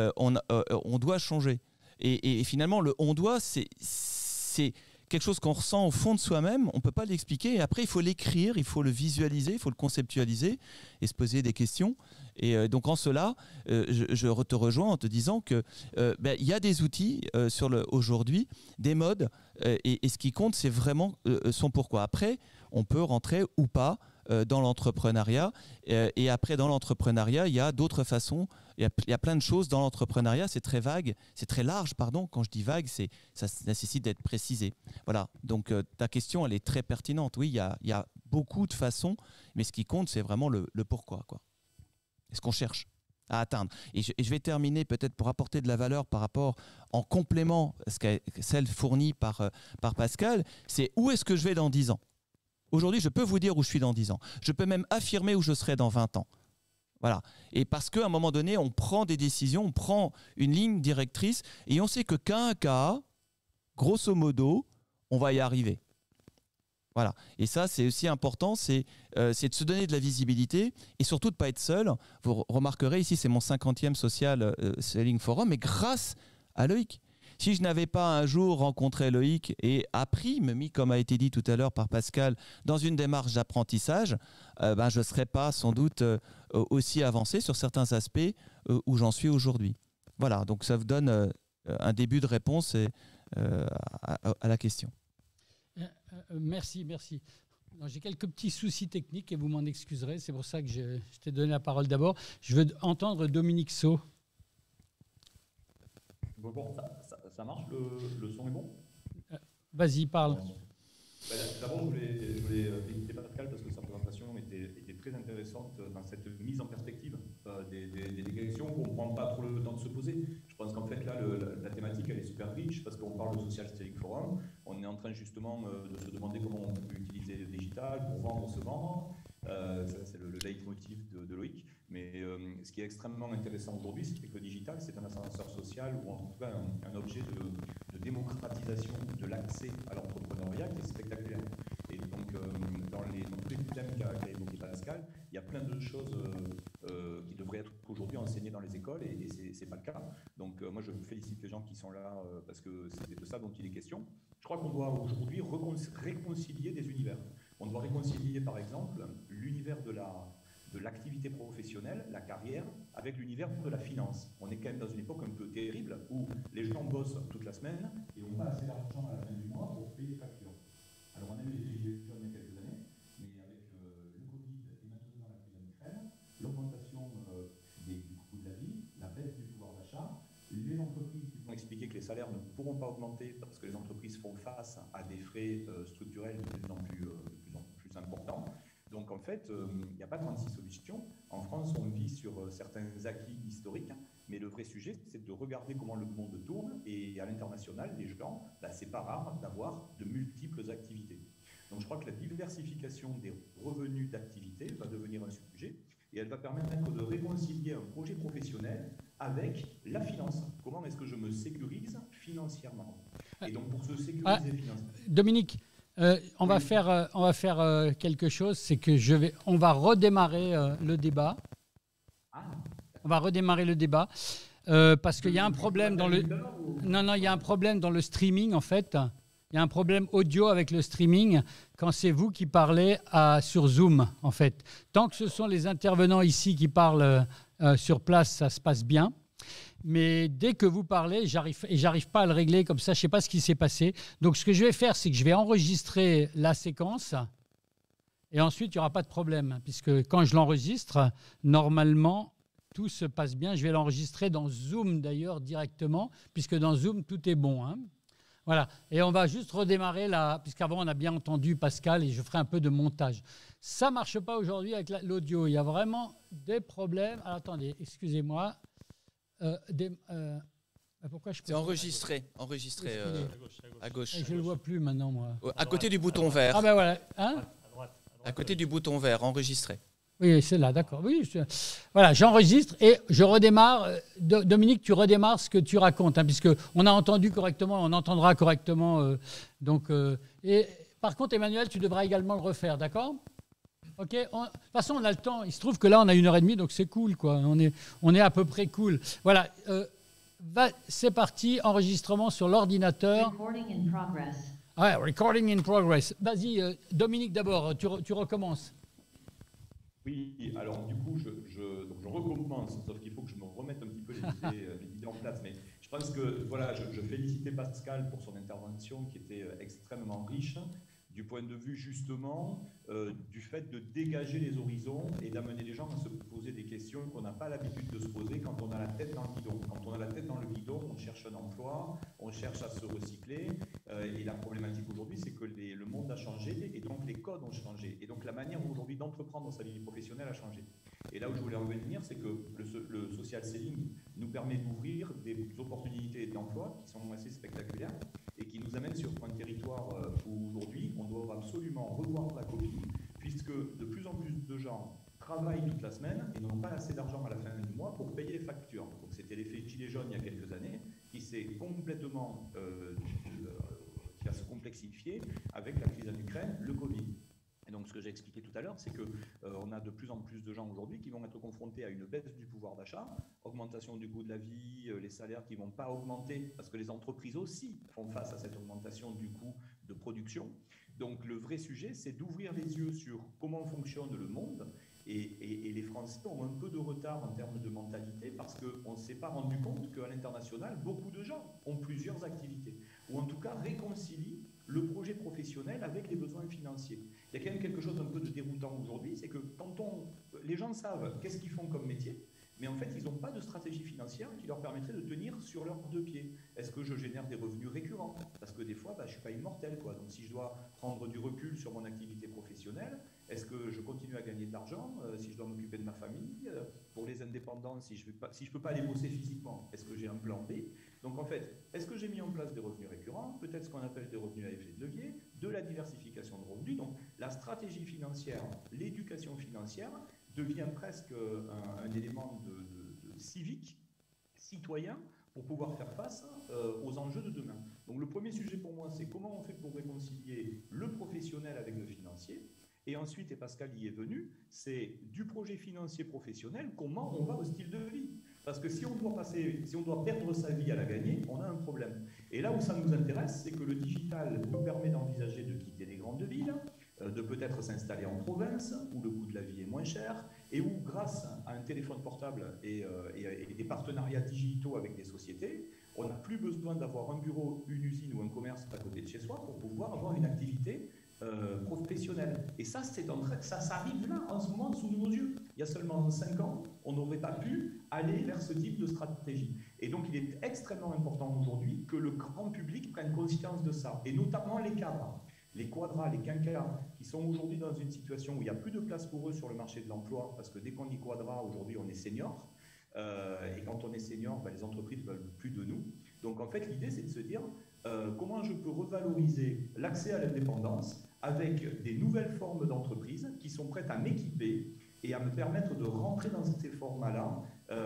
on doit changer. Et finalement, le on doit, c'est quelque chose qu'on ressent au fond de soi-même. On ne peut pas l'expliquer. Et après, il faut l'écrire, il faut le visualiser, il faut le conceptualiser et se poser des questions. Et donc, en cela, je te rejoins en te disant qu'il y a des outils aujourd'hui, des modes. Et ce qui compte, c'est vraiment son pourquoi. Après, on peut rentrer ou pas dans l'entrepreneuriat. Et après, dans l'entrepreneuriat, il y a d'autres façons. Il y a plein de choses dans l'entrepreneuriat. C'est très vague, c'est très large, pardon. Quand je dis vague, ça nécessite d'être précisé. Voilà. Donc, ta question, elle est très pertinente. Oui, il y a beaucoup de façons, mais ce qui compte, c'est vraiment le pourquoi, quoi. Et ce qu'on cherche à atteindre. Et je vais terminer peut-être pour apporter de la valeur par rapport, en complément, celle fournie par Pascal, c'est où est-ce que je vais dans 10 ans. Aujourd'hui, je peux vous dire où je suis dans 10 ans. Je peux même affirmer où je serai dans 20 ans. Voilà. Et parce qu'à un moment donné, on prend des décisions, on prend une ligne directrice et on sait que qu'à un cas, grosso modo, on va y arriver. Voilà. Et ça, c'est aussi important, c'est de se donner de la visibilité et surtout de ne pas être seul. Vous remarquerez, ici, c'est mon 50e Social Selling Forum, mais grâce à Loïc. Si je n'avais pas un jour rencontré Loïc et appris, mis comme a été dit tout à l'heure par Pascal, dans une démarche d'apprentissage, je ne serais pas sans doute aussi avancé sur certains aspects où j'en suis aujourd'hui. Voilà, donc ça vous donne un début de réponse à la question. Merci. J'ai quelques petits soucis techniques et vous m'en excuserez. C'est pour ça que je t'ai donné la parole d'abord. Je veux entendre Dominique Saut. Bon, ça marche, le son est bon? Vas-y, parle. D'abord, je voulais féliciter Pascal parce que sa présentation était très intéressante dans cette mise en perspective des questions qu'on ne prend pas trop le temps de se poser. Je pense qu'en fait, là, la thématique, elle est super riche parce qu'on parle de Social Selling Forum. On est en train justement de se demander comment on peut utiliser le digital pour vendre, se vendre. Ça, c'est le leitmotiv de Loïc. Mais ce qui est extrêmement intéressant aujourd'hui, c'est que le digital, c'est un ascenseur social ou en tout cas un objet de démocratisation de l'accès à l'entrepreneuriat qui est spectaculaire. Et donc, dans tous les thèmes qu'a évoqué Pascal, il y a plein de choses qui devraient être aujourd'hui enseignées dans les écoles et ce n'est pas le cas. Donc, moi, je félicite les gens qui sont là parce que c'est de ça dont il est question. Je crois qu'on doit aujourd'hui réconcilier des univers. On doit réconcilier, par exemple, l'univers de l'activité professionnelle, la carrière, avec l'univers de la finance. On est quand même dans une époque un peu terrible où les gens bossent toute la semaine et on pas assez d'argent à la fin du mois pour payer les factures. Alors on a eu les gilets jaunes il y a quelques années, mais avec le Covid et maintenant la crise en Ukraine, l'augmentation du coût de la vie, la baisse du pouvoir d'achat, les entreprises qui vont expliquer que les salaires ne pourront pas augmenter parce que les entreprises font face à des frais structurels de plus en plus importants. Donc en fait, il n'y a pas 36 solutions. En France, on vit sur certains acquis historiques, mais le vrai sujet, c'est de regarder comment le monde tourne. Et à l'international, les gens, c'est pas rare d'avoir de multiples activités. Donc je crois que la diversification des revenus d'activité va devenir un sujet et elle va permettre de réconcilier un projet professionnel avec la finance. Comment est-ce que je me sécurise financièrement? Et donc pour se sécuriser financièrement... Dominique, on va faire quelque chose, c'est que on va redémarrer le débat. On va redémarrer le débat parce qu'il y a un problème dans le. Non, il y a un problème dans le streaming en fait. Il y a un problème audio avec le streaming quand c'est vous qui parlez sur Zoom en fait. Tant que ce sont les intervenants ici qui parlent sur place, ça se passe bien. Mais dès que vous parlez, j'arrive pas à le régler comme ça, je ne sais pas ce qui s'est passé. Donc ce que je vais faire, c'est que je vais enregistrer la séquence et ensuite il n'y aura pas de problème. Puisque quand je l'enregistre, normalement, tout se passe bien. Je vais l'enregistrer dans Zoom d'ailleurs directement, puisque dans Zoom, tout est bon. Hein. Voilà. Et on va juste redémarrer là, puisqu'avant on a bien entendu Pascal et je ferai un peu de montage. Ça ne marche pas aujourd'hui avec l'audio. Il y a vraiment des problèmes. Alors, attendez, excusez-moi. Pourquoi je peux... C'est enregistré à gauche. Je ne le vois plus maintenant, moi. À côté du bouton vert. Ah ben voilà. Hein? À côté du bouton vert, enregistré. Oui, c'est là, d'accord. Oui, voilà, j'enregistre et je redémarre. Dominique, tu redémarres ce que tu racontes, hein, puisqu'on a entendu correctement, on entendra correctement. Et par contre, Emmanuel, tu devras également le refaire, d'accord? Ok. De toute façon, on a le temps. Il se trouve que là, on a 1h30, donc c'est cool, quoi. On est à peu près cool. Voilà. C'est parti, enregistrement sur l'ordinateur. Recording in progress. Ouais, recording in progress. Vas-y, Dominique, d'abord, tu recommences. Oui, alors du coup, donc je recommence, sauf qu'il faut que je me remette un petit peu les idées en place. Mais je pense que, voilà, je félicitais Pascal pour son intervention qui était extrêmement riche, du point de vue justement du fait de dégager les horizons et d'amener les gens à se poser des questions qu'on n'a pas l'habitude de se poser quand on a la tête dans le guidon. Quand on a la tête dans le guidon, on cherche un emploi, on cherche à se recycler. Et la problématique aujourd'hui, c'est que le monde a changé et donc les codes ont changé. Et donc la manière aujourd'hui d'entreprendre sa vie professionnelle a changé. Et là où je voulais revenir, c'est que le social selling nous permet d'ouvrir des opportunités d'emploi qui sont assez spectaculaires et qui nous amènent sur un territoire où aujourd'hui on doit absolument revoir la copie, puisque de plus en plus de gens travaillent toute la semaine et n'ont pas assez d'argent à la fin du mois pour payer les factures. Donc c'était l'effet gilet jaune il y a quelques années qui s'est complètement qui va se complexifier avec la crise en Ukraine, le Covid. Et donc, ce que j'ai expliqué tout à l'heure, c'est qu'on a de plus en plus de gens aujourd'hui qui vont être confrontés à une baisse du pouvoir d'achat, augmentation du coût de la vie, les salaires qui ne vont pas augmenter, parce que les entreprises aussi font face à cette augmentation du coût de production. Donc, le vrai sujet, c'est d'ouvrir les yeux sur comment fonctionne le monde. Et les Français ont un peu de retard en termes de mentalité, parce qu'on ne s'est pas rendu compte qu'à l'international, beaucoup de gens ont plusieurs activités, ou en tout cas réconcilient le projet professionnel avec les besoins financiers. Il y a quand même quelque chose d'un peu de déroutant aujourd'hui, c'est que quand les gens savent qu'est-ce qu'ils font comme métier, mais en fait, ils n'ont pas de stratégie financière qui leur permettrait de tenir sur leurs deux pieds. Est-ce que je génère des revenus récurrents? Parce que des fois, je ne suis pas immortel, quoi. Donc si je dois prendre du recul sur mon activité professionnelle, est-ce que je continue à gagner de l'argent si je dois m'occuper de ma famille? Pour les indépendants, si je ne peux pas aller bosser physiquement, est-ce que j'ai un plan B? Donc en fait, est-ce que j'ai mis en place des revenus récurrents? Peut-être ce qu'on appelle des revenus à effet de levier, de la diversification de revenus. Donc la stratégie financière, l'éducation financière devient presque un élément de civique, citoyen, pour pouvoir faire face aux enjeux de demain. Donc le premier sujet pour moi, c'est comment on fait pour réconcilier le professionnel avec le financier. Et ensuite, et Pascal y est venu, c'est du projet financier professionnel, comment on va au style de vie. Parce que si on doit perdre sa vie à la gagner, on a un problème. Et là où ça nous intéresse, c'est que le digital nous permet d'envisager de quitter les grandes villes, de peut-être s'installer en province, où le coût de la vie est moins cher, et où, grâce à un téléphone portable et des partenariats digitaux avec des sociétés, on n'a plus besoin d'avoir un bureau, une usine ou un commerce à côté de chez soi pour pouvoir avoir une activité professionnelle. Et ça arrive là, en ce moment, sous nos yeux. Il y a seulement 5 ans, on n'aurait pas pu aller vers ce type de stratégie. Et donc, il est extrêmement important aujourd'hui que le grand public prenne conscience de ça, et notamment les cadres. Les quadras, les quinquas, qui sont aujourd'hui dans une situation où il n'y a plus de place pour eux sur le marché de l'emploi, parce que dès qu'on dit quadra, aujourd'hui, on est senior. Et quand on est senior, les entreprises ne veulent plus de nous. Donc, en fait, l'idée, c'est de se dire comment je peux revaloriser l'accès à l'indépendance avec des nouvelles formes d'entreprises qui sont prêtes à m'équiper et à me permettre de rentrer dans ces formats-là,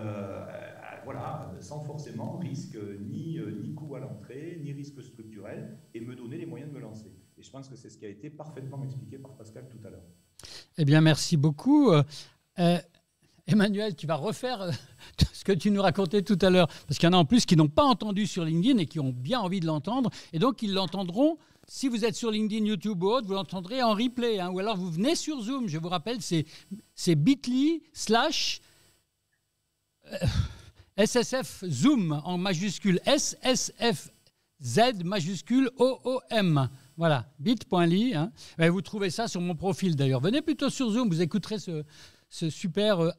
sans forcément risque ni coût à l'entrée, ni risque structurel, et me donner les moyens de me lancer. Et je pense que c'est ce qui a été parfaitement expliqué par Pascal tout à l'heure. Eh bien, merci beaucoup. Emmanuel, tu vas refaire ce que tu nous racontais tout à l'heure, parce qu'il y en a en plus qui n'ont pas entendu sur LinkedIn et qui ont bien envie de l'entendre, et donc ils l'entendront. Si vous êtes sur LinkedIn, YouTube ou autre, vous l'entendrez en replay, ou alors vous venez sur Zoom. Je vous rappelle, c'est bit.ly/ SSF Zoom en majuscule, SSF Z majuscule OOM. Voilà, bit.ly. Vous trouvez ça sur mon profil d'ailleurs. Venez plutôt sur Zoom, vous écouterez cette superbe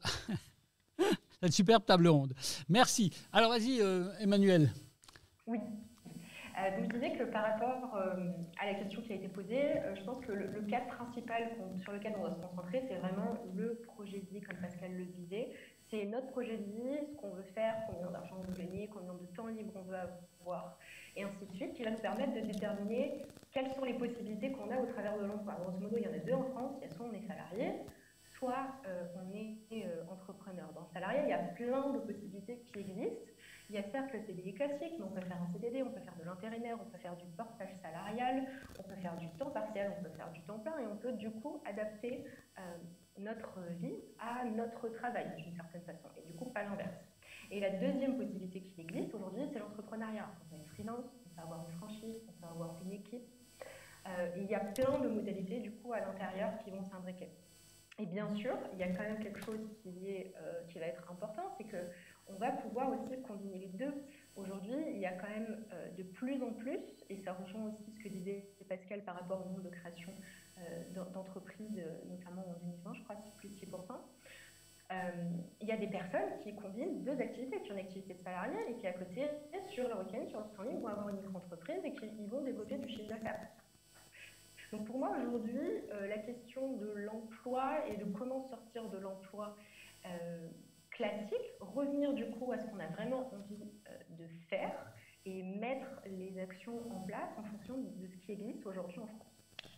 table ronde. Merci. Alors vas-y, Emmanuel. Oui. Donc, je disais que par rapport à la question qui a été posée, je pense que le cadre principal sur lequel on doit se concentrer, c'est vraiment le projet de vie, comme Pascal le disait. C'est notre projet de vie, ce qu'on veut faire, combien d'argent on veut gagner, combien de temps libre on veut avoir, et ainsi de suite, qui va nous permettre de déterminer quelles sont les possibilités qu'on a au travers de l'emploi. Grosso modo, il y en a deux en France. Il y a soit on est salarié, soit on est entrepreneur. Dans le salarié, il y a plein de possibilités qui existent. Il y a certes le CDI classique, mais on peut faire un CDD, on peut faire de l'intérimaire, on peut faire du portage salarial, on peut faire du temps partiel, on peut faire du temps plein, et on peut du coup adapter notre vie à notre travail d'une certaine façon, et du coup pas l'inverse. Et la deuxième possibilité qui existe aujourd'hui, c'est l'entrepreneuriat. On peut être freelance, on peut avoir une franchise, on peut avoir une équipe. Il y a plein de modalités du coup à l'intérieur qui vont s'imbriquer. Et bien sûr, il y a quand même quelque chose qui va être important, c'est qu'on va pouvoir aussi combiner les deux. Aujourd'hui, il y a quand même de plus en plus, et ça rejoint aussi ce que disait Pascal par rapport au nombre de créations d'entreprises, notamment en 2020, je crois, c'est plus de 6%. Il y a des personnes qui combinent deux activités, qui ont une activité de salarié et qui à côté, sur le week-end, sur leur temps libre, vont avoir une micro-entreprise et qui vont développer du chiffre d'affaires. Donc pour moi aujourd'hui, la question de l'emploi et de comment sortir de l'emploi classique, revenir du coup à ce qu'on a vraiment envie de faire et mettre les actions en place en fonction de ce qui existe aujourd'hui en France.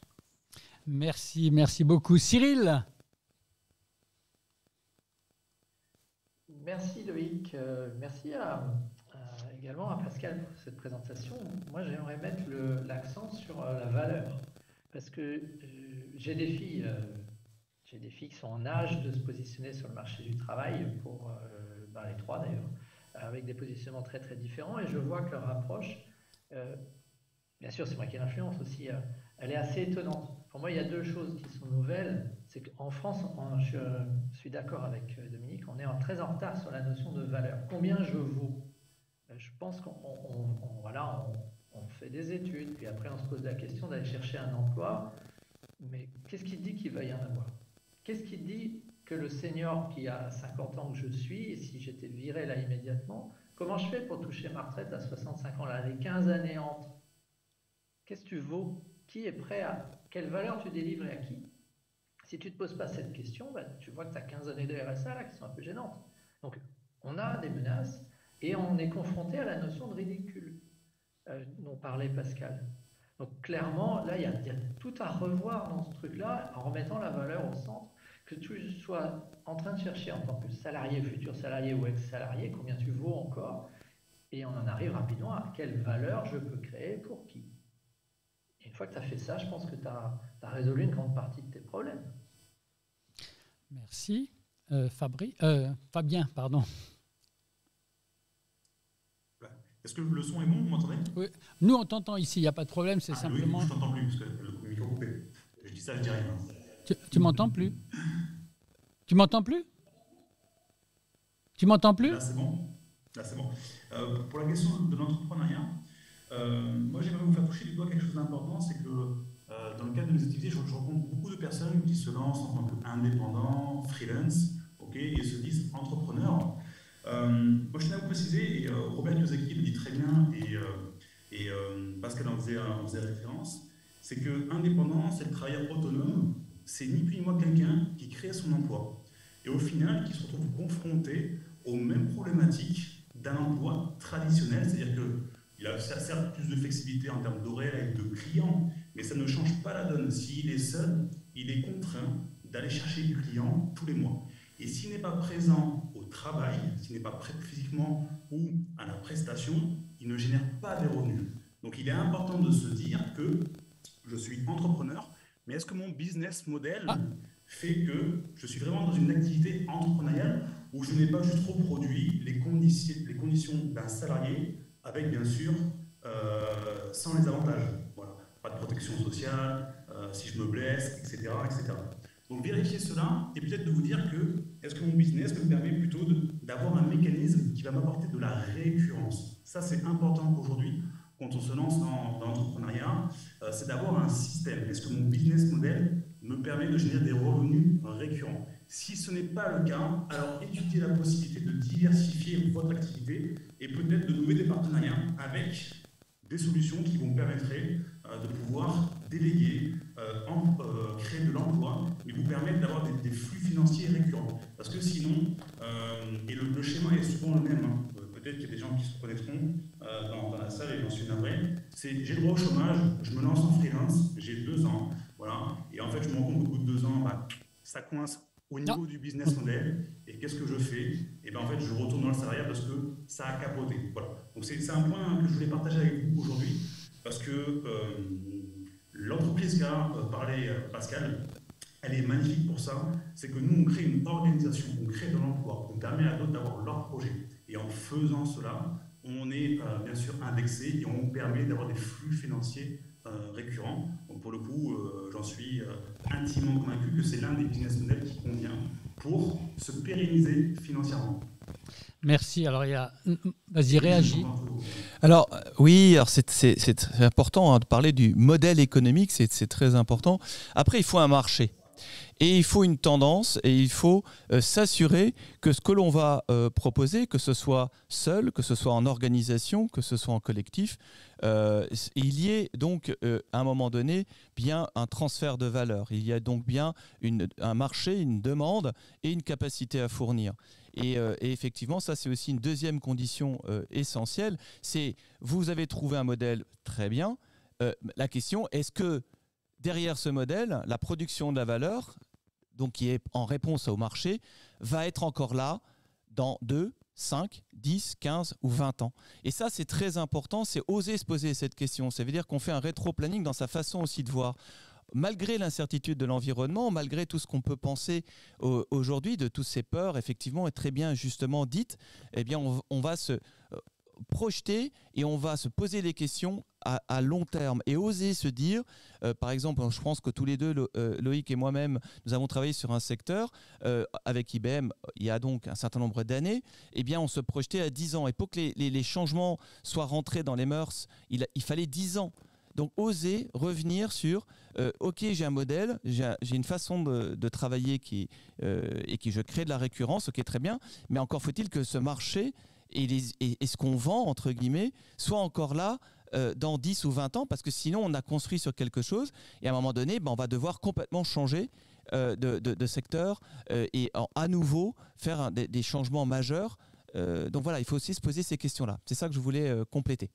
Merci beaucoup. Cyril? Merci Loïc, merci également à Pascal pour cette présentation. Moi j'aimerais mettre l'accent sur la valeur, parce que j'ai des filles qui sont en âge de se positionner sur le marché du travail, les trois d'ailleurs, avec des positionnements très très différents, et je vois que leur approche, bien sûr c'est moi qui l'influence aussi, elle est assez étonnante. Pour moi il y a deux choses qui sont nouvelles, c'est qu'en France, je suis d'accord avec Dominique, on est très en retard sur la notion de valeur. Combien je vaux? Je pense on fait des études, puis après on se pose la question d'aller chercher un emploi, mais qu'est-ce qui dit qu'il va y en avoir? Qu'est-ce qui dit que le senior qui a 50 ans que je suis, et si j'étais viré là immédiatement, comment je fais pour toucher ma retraite à 65 ans, là, les 15 années entre? Qu'est-ce que tu vaux? Qui est prêt à... Quelle valeur tu délivres et à qui? Si tu ne te poses pas cette question, tu vois que tu as 15 années de RSA là, qui sont un peu gênantes. Donc, on a des menaces et on est confronté à la notion de ridicule dont parlait Pascal. Donc, clairement, là, il y a tout à revoir dans ce truc-là en remettant la valeur au centre. Que tu sois en train de chercher en tant que salarié, futur salarié ou ex-salarié, combien tu vaux encore, et on en arrive rapidement à quelle valeur je peux créer pour qui. Et une fois que tu as fait ça, je pense que tu as résolu une grande partie de tes problèmes. Merci. Fabien, pardon. Est-ce que le son est bon? Vous m'entendez? Oui. Nous, on t'entend ici, il n'y a pas de problème, c'est simplement... Oui, je t'entends plus, parce que le micro coupé. Je dis ça, je dis rien. Tu m'entends plus? Tu m'entends plus? Tu m'entends plus? Là, c'est bon. Pour la question de l'entrepreneuriat, moi, j'aimerais vous faire toucher du doigt quelque chose d'important, c'est que dans le cadre de mes activités, je rencontre beaucoup de personnes qui se lancent en tant qu'indépendants, freelance, et se disent entrepreneurs. Moi, je tiens à vous préciser, et Robert Kiyosaki le dit très bien, et Pascal en faisait référence, c'est que indépendant, c'est le travailleur autonome, c'est ni plus ni moins quelqu'un qui crée son emploi. Et au final, qui se retrouve confronté aux mêmes problématiques d'un emploi traditionnel, c'est-à-dire qu'il a certes plus de flexibilité en termes d'horaire et de clients, mais ça ne change pas la donne. S'il est seul, il est contraint d'aller chercher du client tous les mois. Et s'il n'est pas présent au travail, s'il n'est pas prêt physiquement ou à la prestation, il ne génère pas des revenus. Donc il est important de se dire que je suis entrepreneur, mais est-ce que mon business model fait que je suis vraiment dans une activité entrepreneuriale où je n'ai pas juste reproduit les conditions d'un salarié avec bien sûr sans les avantages. Voilà. Pas de protection sociale, si je me blesse, etc., etc. Donc vérifier cela et peut-être de vous dire que est-ce que mon business me permet plutôt d'avoir un mécanisme qui va m'apporter de la récurrence. Ça c'est important aujourd'hui quand on se lance dans l'entrepreneuriat, c'est d'avoir un système. Est-ce que mon business model me permet de générer des revenus récurrents? Si ce n'est pas le cas, alors étudiez la possibilité de diversifier votre activité et peut-être de nouer des partenariats avec des solutions qui vous permettraient de pouvoir déléguer, créer de l'emploi et vous permettre d'avoir des flux financiers récurrents. Parce que sinon, et le schéma est souvent le même, hein. Peut-être qu'il y a des gens qui se reconnaîtront dans la salle et j'en suis navré, c'est j'ai le droit au chômage, je me lance en freelance, j'ai 2 ans, voilà, et en fait je me rends compte qu'au bout de 2 ans, ça coince au niveau du business model, et qu'est-ce que je fais? Et bien en fait je retourne dans le salariat parce que ça a capoté. Voilà. Donc c'est un point que je voulais partager avec vous aujourd'hui, parce que l'entreprise qu'a parlé Pascal, elle est magnifique pour ça, c'est que nous on crée une organisation, on crée de l'emploi, on permet à d'autres d'avoir leur projet. Et en faisant cela, on est bien sûr indexé et on permet d'avoir des flux financiers récurrents. Donc pour le coup, j'en suis intimement convaincu que c'est l'un des business models qui convient pour se pérenniser financièrement. Merci. Alors, vas-y, réagis. Alors, oui, alors c'est important de parler du modèle économique, c'est très important. Après, il faut un marché. Et il faut une tendance et il faut s'assurer que ce que l'on va proposer, que ce soit seul, que ce soit en organisation, que ce soit en collectif, il y ait donc à un moment donné bien un transfert de valeur. Il y a donc bien un marché, une demande et une capacité à fournir. Et effectivement, ça c'est aussi une deuxième condition essentielle. C'est vous avez trouvé un modèle très bien. La question, est-ce que derrière ce modèle, la production de la valeur, donc qui est en réponse au marché, va être encore là dans 2, 5, 10, 15 ou 20 ans. Et ça, c'est très important, c'est oser se poser cette question. Ça veut dire qu'on fait un rétro-planning dans sa façon aussi de voir. Malgré l'incertitude de l'environnement, malgré tout ce qu'on peut penser aujourd'hui, de toutes ces peurs, effectivement, et très bien justement dites, eh bien, on va se projeter et on va se poser des questions à long terme et oser se dire, par exemple, je pense que tous les deux, Loïc et moi-même, nous avons travaillé sur un secteur avec IBM il y a donc un certain nombre d'années, eh bien on se projetait à 10 ans et pour que les changements soient rentrés dans les mœurs, il fallait 10 ans. Donc oser revenir sur ok, j'ai un modèle, j'ai une façon de travailler et qui je crée de la récurrence, ok, très bien, mais encore faut-il que ce marché et ce qu'on vend, entre guillemets, soit encore là dans 10 ou 20 ans, parce que sinon on a construit sur quelque chose et à un moment donné, on va devoir complètement changer de secteur et à nouveau faire des changements majeurs. Donc voilà, il faut aussi se poser ces questions-là. C'est ça que je voulais compléter.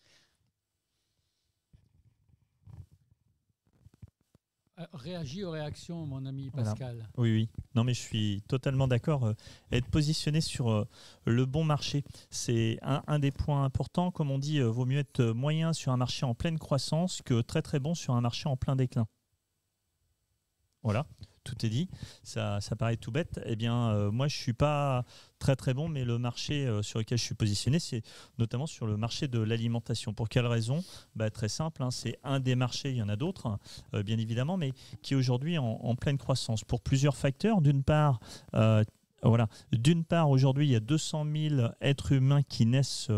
Réagis aux réactions, mon ami Pascal. Voilà. Oui. Non, mais je suis totalement d'accord. Être positionné sur le bon marché, c'est un des points importants. Comme on dit, vaut mieux être moyen sur un marché en pleine croissance que très très bon sur un marché en plein déclin. Voilà, tout est dit. Ça paraît tout bête. Eh bien, moi, je ne suis pas très très bon, mais le marché sur lequel je suis positionné, c'est notamment sur le marché de l'alimentation. Pour quelle raison ? Très simple, hein, c'est un des marchés, il y en a d'autres, bien évidemment, mais qui est aujourd'hui en pleine croissance. Pour plusieurs facteurs. D'une part, aujourd'hui, il y a 200 000 êtres humains qui naissent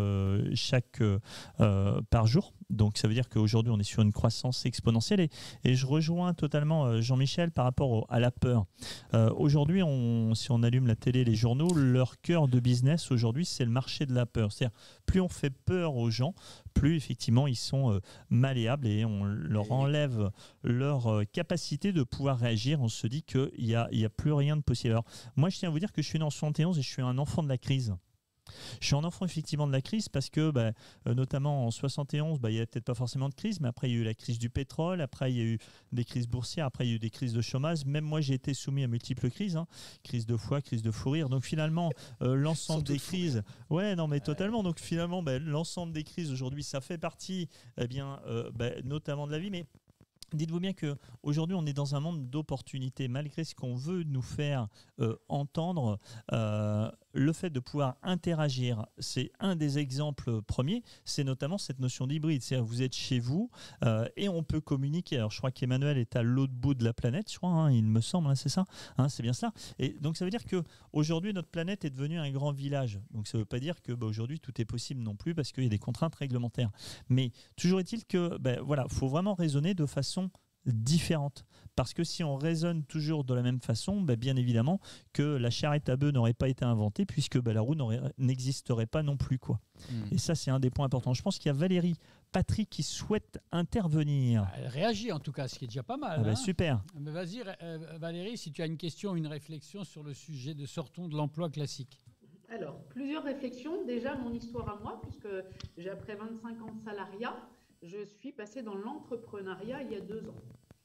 par jour. Donc, ça veut dire qu'aujourd'hui, on est sur une croissance exponentielle. Et je rejoins totalement Jean-Michel par rapport à la peur. Aujourd'hui, si on allume la télé, les journaux, leur cœur de business, aujourd'hui, c'est le marché de la peur. C'est-à-dire, plus on fait peur aux gens, plus, effectivement, ils sont malléables et on leur enlève leur capacité de pouvoir réagir. On se dit qu'il n'y a plus rien de possible. Alors, moi, je tiens à vous dire que je suis né en 71 et je suis un enfant de la crise. Je suis un enfant effectivement de la crise parce que notamment en 71, il n'y a peut-être pas forcément de crise, mais après il y a eu la crise du pétrole, après il y a eu des crises boursières, après il y a eu des crises de chômage. Même moi j'ai été soumis à multiples crises, hein. Crise de foie, crise de fou rire. Donc finalement l'ensemble des crises, totalement. Donc finalement l'ensemble des crises aujourd'hui ça fait partie notamment de la vie, mais dites-vous bien qu'aujourd'hui, on est dans un monde d'opportunités. Malgré ce qu'on veut nous faire entendre, le fait de pouvoir interagir, c'est un des exemples premiers. C'est notamment cette notion d'hybride. C'est-à-dire vous êtes chez vous et on peut communiquer. Alors, je crois qu'Emmanuel est à l'autre bout de la planète, je crois, hein, il me semble, hein, c'est ça, hein, c'est bien ça. Et donc, ça veut dire qu'aujourd'hui, notre planète est devenue un grand village. Donc, ça ne veut pas dire que aujourd'hui, tout est possible non plus parce qu'il y a des contraintes réglementaires. Mais toujours est-il que, faut vraiment raisonner de façon différente. Parce que si on raisonne toujours de la même façon, bien évidemment que la charrette à bœuf n'aurait pas été inventée puisque la roue n'existerait pas non plus, quoi. Et ça, c'est un des points importants. Je pense qu'il y a Valérie Patrick qui souhaite intervenir. Elle réagit en tout cas, ce qui est déjà pas mal. Ah bah, hein. super. Mais vas-y, Valérie, si tu as une question, une réflexion sur le sujet de sortons de l'emploi classique. Alors, plusieurs réflexions. Déjà, mon histoire à moi, puisque j'ai après 25 ans de salariat, je suis passée dans l'entrepreneuriat il y a 2 ans.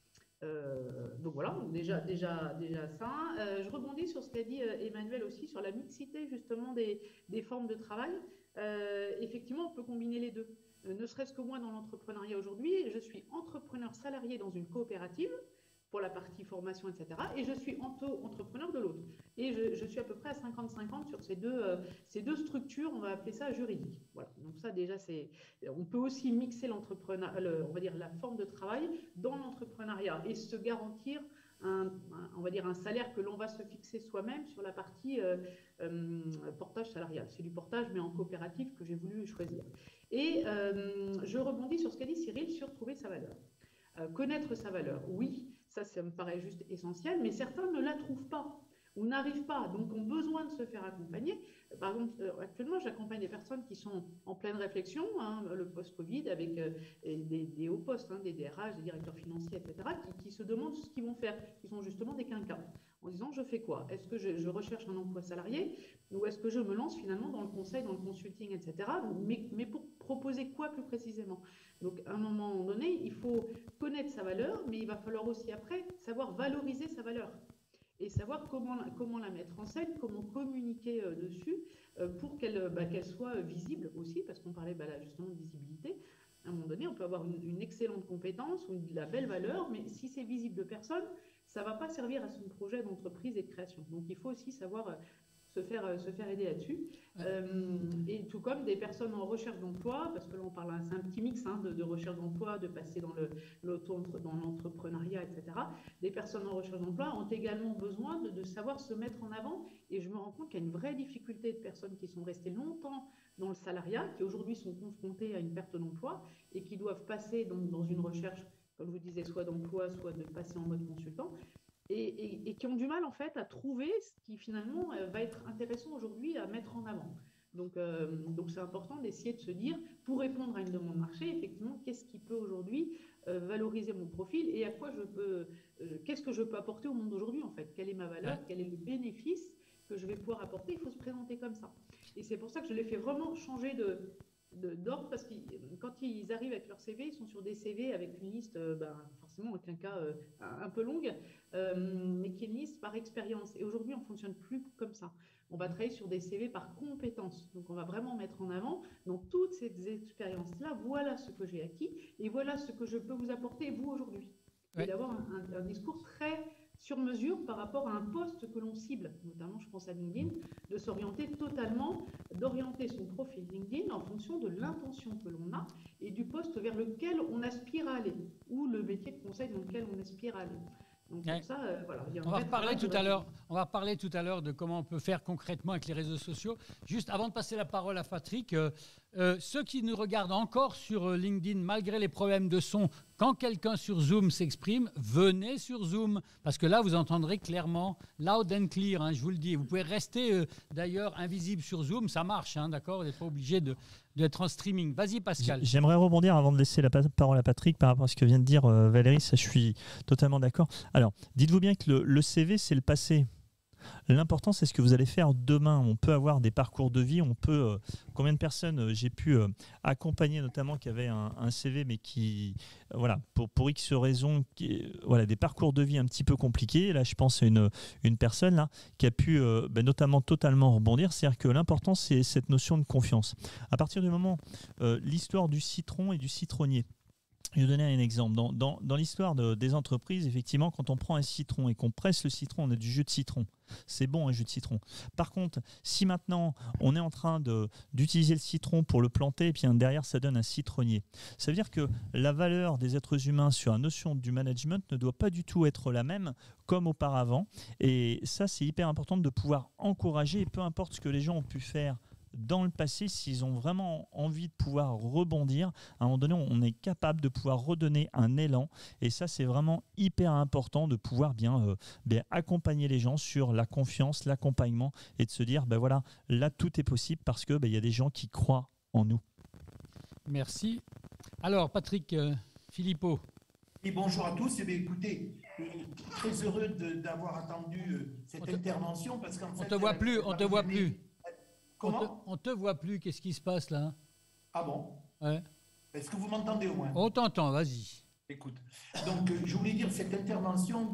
Donc voilà, déjà ça. Je rebondis sur ce qu'a dit Emmanuel aussi, sur la mixité justement des formes de travail. Effectivement, on peut combiner les deux. Ne serait-ce que moi dans l'entrepreneuriat aujourd'hui, je suis entrepreneur salarié dans une coopérative pour la partie formation, etc. Et je suis entrepreneur de l'autre. Et je suis à peu près à 50-50 sur ces deux structures, on va appeler ça juridique. Voilà. Donc ça déjà, on peut aussi mixer on va dire la forme de travail dans l'entrepreneuriat et se garantir on va dire un salaire que l'on va se fixer soi-même sur la partie portage salarial. C'est du portage, mais en coopérative que j'ai voulu choisir. Et je rebondis sur ce qu'a dit Cyril sur trouver sa valeur. Connaître sa valeur, oui, ça me paraît juste essentiel, mais certains ne la trouvent pas ou n'arrivent pas, donc ont besoin de se faire accompagner. Par exemple, actuellement, j'accompagne des personnes qui sont en pleine réflexion, le post-Covid, avec des hauts postes, des DRH, des directeurs financiers, etc., qui se demandent ce qu'ils vont faire, qui sont justement des quinquas, en disant je fais quoi? Est-ce que je recherche un emploi salarié ou est-ce que je me lance finalement dans le conseil, dans le consulting, etc. Mais pour proposer quoi plus précisément? Donc à un moment donné, il faut connaître sa valeur, mais il va falloir aussi après savoir valoriser sa valeur et savoir comment la mettre en scène, comment communiquer dessus pour qu'elle soit visible aussi, parce qu'on parlait là, justement de visibilité. À un moment donné, on peut avoir une excellente compétence ou de la belle valeur, mais si c'est visible de personne, ça ne va pas servir à son projet d'entreprise et de création. Donc il faut aussi savoir se faire aider là-dessus. Et tout comme des personnes en recherche d'emploi, parce que là on parle, c'est un petit mix de recherche d'emploi, de passer dans l'entrepreneuriat, etc. Des personnes en recherche d'emploi ont également besoin de savoir se mettre en avant. Et je me rends compte qu'il y a une vraie difficulté de personnes qui sont restées longtemps dans le salariat, qui aujourd'hui sont confrontées à une perte d'emploi et qui doivent passer dans une recherche, comme je vous disais, soit d'emploi, soit de passer en mode consultant. Et qui ont du mal en fait à trouver ce qui finalement va être intéressant aujourd'hui à mettre en avant. Donc c'est important d'essayer de se dire, pour répondre à une demande marché, effectivement, qu'est-ce qui peut aujourd'hui valoriser mon profil et à quoi qu'est-ce que je peux apporter au monde d'aujourd'hui en fait? Quelle est ma valeur? Quel est le bénéfice que je vais pouvoir apporter? Il faut se présenter comme ça. Et c'est pour ça que je les fais vraiment changer d'ordre, parce que quand ils arrivent avec leur CV, ils sont sur des CV avec une liste, forcément avec un cas un peu longue, mais qui est une liste par expérience. Et aujourd'hui, on ne fonctionne plus comme ça. On va travailler sur des CV par compétences. Donc, on va vraiment mettre en avant, dans toutes ces expériences-là, voilà ce que j'ai acquis et voilà ce que je peux vous apporter, vous, aujourd'hui. Et d'avoir un discours très sur mesure par rapport à un poste que l'on cible, notamment je pense à LinkedIn, de s'orienter totalement, d'orienter son profil LinkedIn en fonction de l'intention que l'on a et du poste vers lequel on aspire à aller, ou le métier de conseil dans lequel on aspire à aller. Donc pour ça, voilà. On va reparler tout à l'heure de comment on peut faire concrètement avec les réseaux sociaux. Juste avant de passer la parole à Patrick, ceux qui nous regardent encore sur LinkedIn, malgré les problèmes de son, quand quelqu'un sur Zoom s'exprime, venez sur Zoom, parce que là, vous entendrez clairement, loud and clear, je vous le dis. Vous pouvez rester d'ailleurs invisible sur Zoom, ça marche, d'accord? Vous n'êtes pas obligé d'être en streaming. Vas-y, Pascal. J'aimerais rebondir avant de laisser la parole à Patrick par rapport à ce que vient de dire Valérie, ça je suis totalement d'accord. Alors, dites-vous bien que le CV, c'est le passé. L'important, c'est ce que vous allez faire demain. On peut avoir des parcours de vie, combien de personnes j'ai pu accompagner, notamment qui avaient un CV, mais qui, voilà, pour X raisons, des parcours de vie un petit peu compliqués. Là, je pense à une personne là, qui a pu notamment totalement rebondir. C'est-à-dire que l'important, c'est cette notion de confiance. À partir du moment, l'histoire du citron et du citronnier. Je vais donner un exemple. Dans l'histoire des entreprises, effectivement, quand on prend un citron et qu'on presse le citron, on a du jus de citron. C'est bon, un jus de citron. Par contre, si maintenant, on est en train d'utiliser le citron pour le planter, et puis derrière, ça donne un citronnier. Ça veut dire que la valeur des êtres humains sur la notion du management ne doit pas du tout être la même comme auparavant. Et ça, c'est hyper important de pouvoir encourager, et peu importe ce que les gens ont pu faire dans le passé, s'ils ont vraiment envie de pouvoir rebondir, à un moment donné, on est capable de pouvoir redonner un élan. Et ça, c'est vraiment hyper important de pouvoir bien accompagner les gens sur la confiance, l'accompagnement et de se dire, voilà, là, tout est possible parce que y a des gens qui croient en nous. Merci. Alors, Patrick Philippot. Et bonjour à tous. Eh bien, écoutez, très heureux d'avoir attendu cette intervention parce qu'en fait... On te voit plus, on te voit plus. Comment? On te voit plus, qu'est-ce qui se passe là? Ah bon? Ouais. Est-ce que vous m'entendez au moins? On t'entend, vas-y. Écoute, donc je voulais dire, cette intervention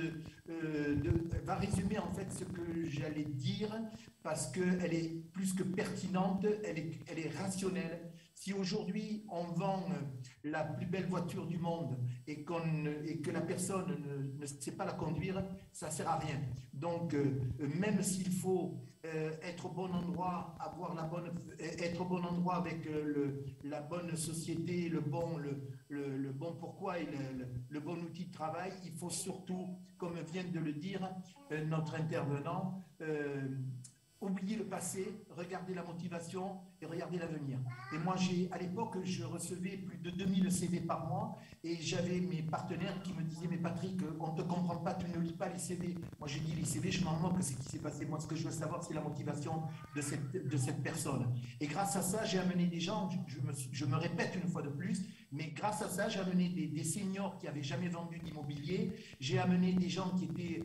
va résumer en fait ce que j'allais dire parce qu'elle est plus que pertinente, elle est rationnelle. Si aujourd'hui on vend la plus belle voiture du monde et que la personne ne sait pas la conduire, ça ne sert à rien. Donc même s'il faut être au bon endroit, être au bon endroit avec la bonne société, le bon pourquoi et le bon outil de travail, il faut surtout, comme vient de le dire notre intervenant, oublier le passé, regarder la motivation et regarder l'avenir. Et moi, à l'époque, je recevais plus de 2000 CV par mois et j'avais mes partenaires qui me disaient « Mais Patrick, on ne te comprend pas, tu ne lis pas les CV. » Moi, j'ai dit « Les CV, je m'en moque, c'est ce qui s'est passé. Moi, ce que je veux savoir, c'est la motivation de cette personne. » Et grâce à ça, j'ai amené des gens, je me répète une fois de plus, mais grâce à ça, j'ai amené des seniors qui n'avaient jamais vendu d'immobilier, j'ai amené des gens qui étaient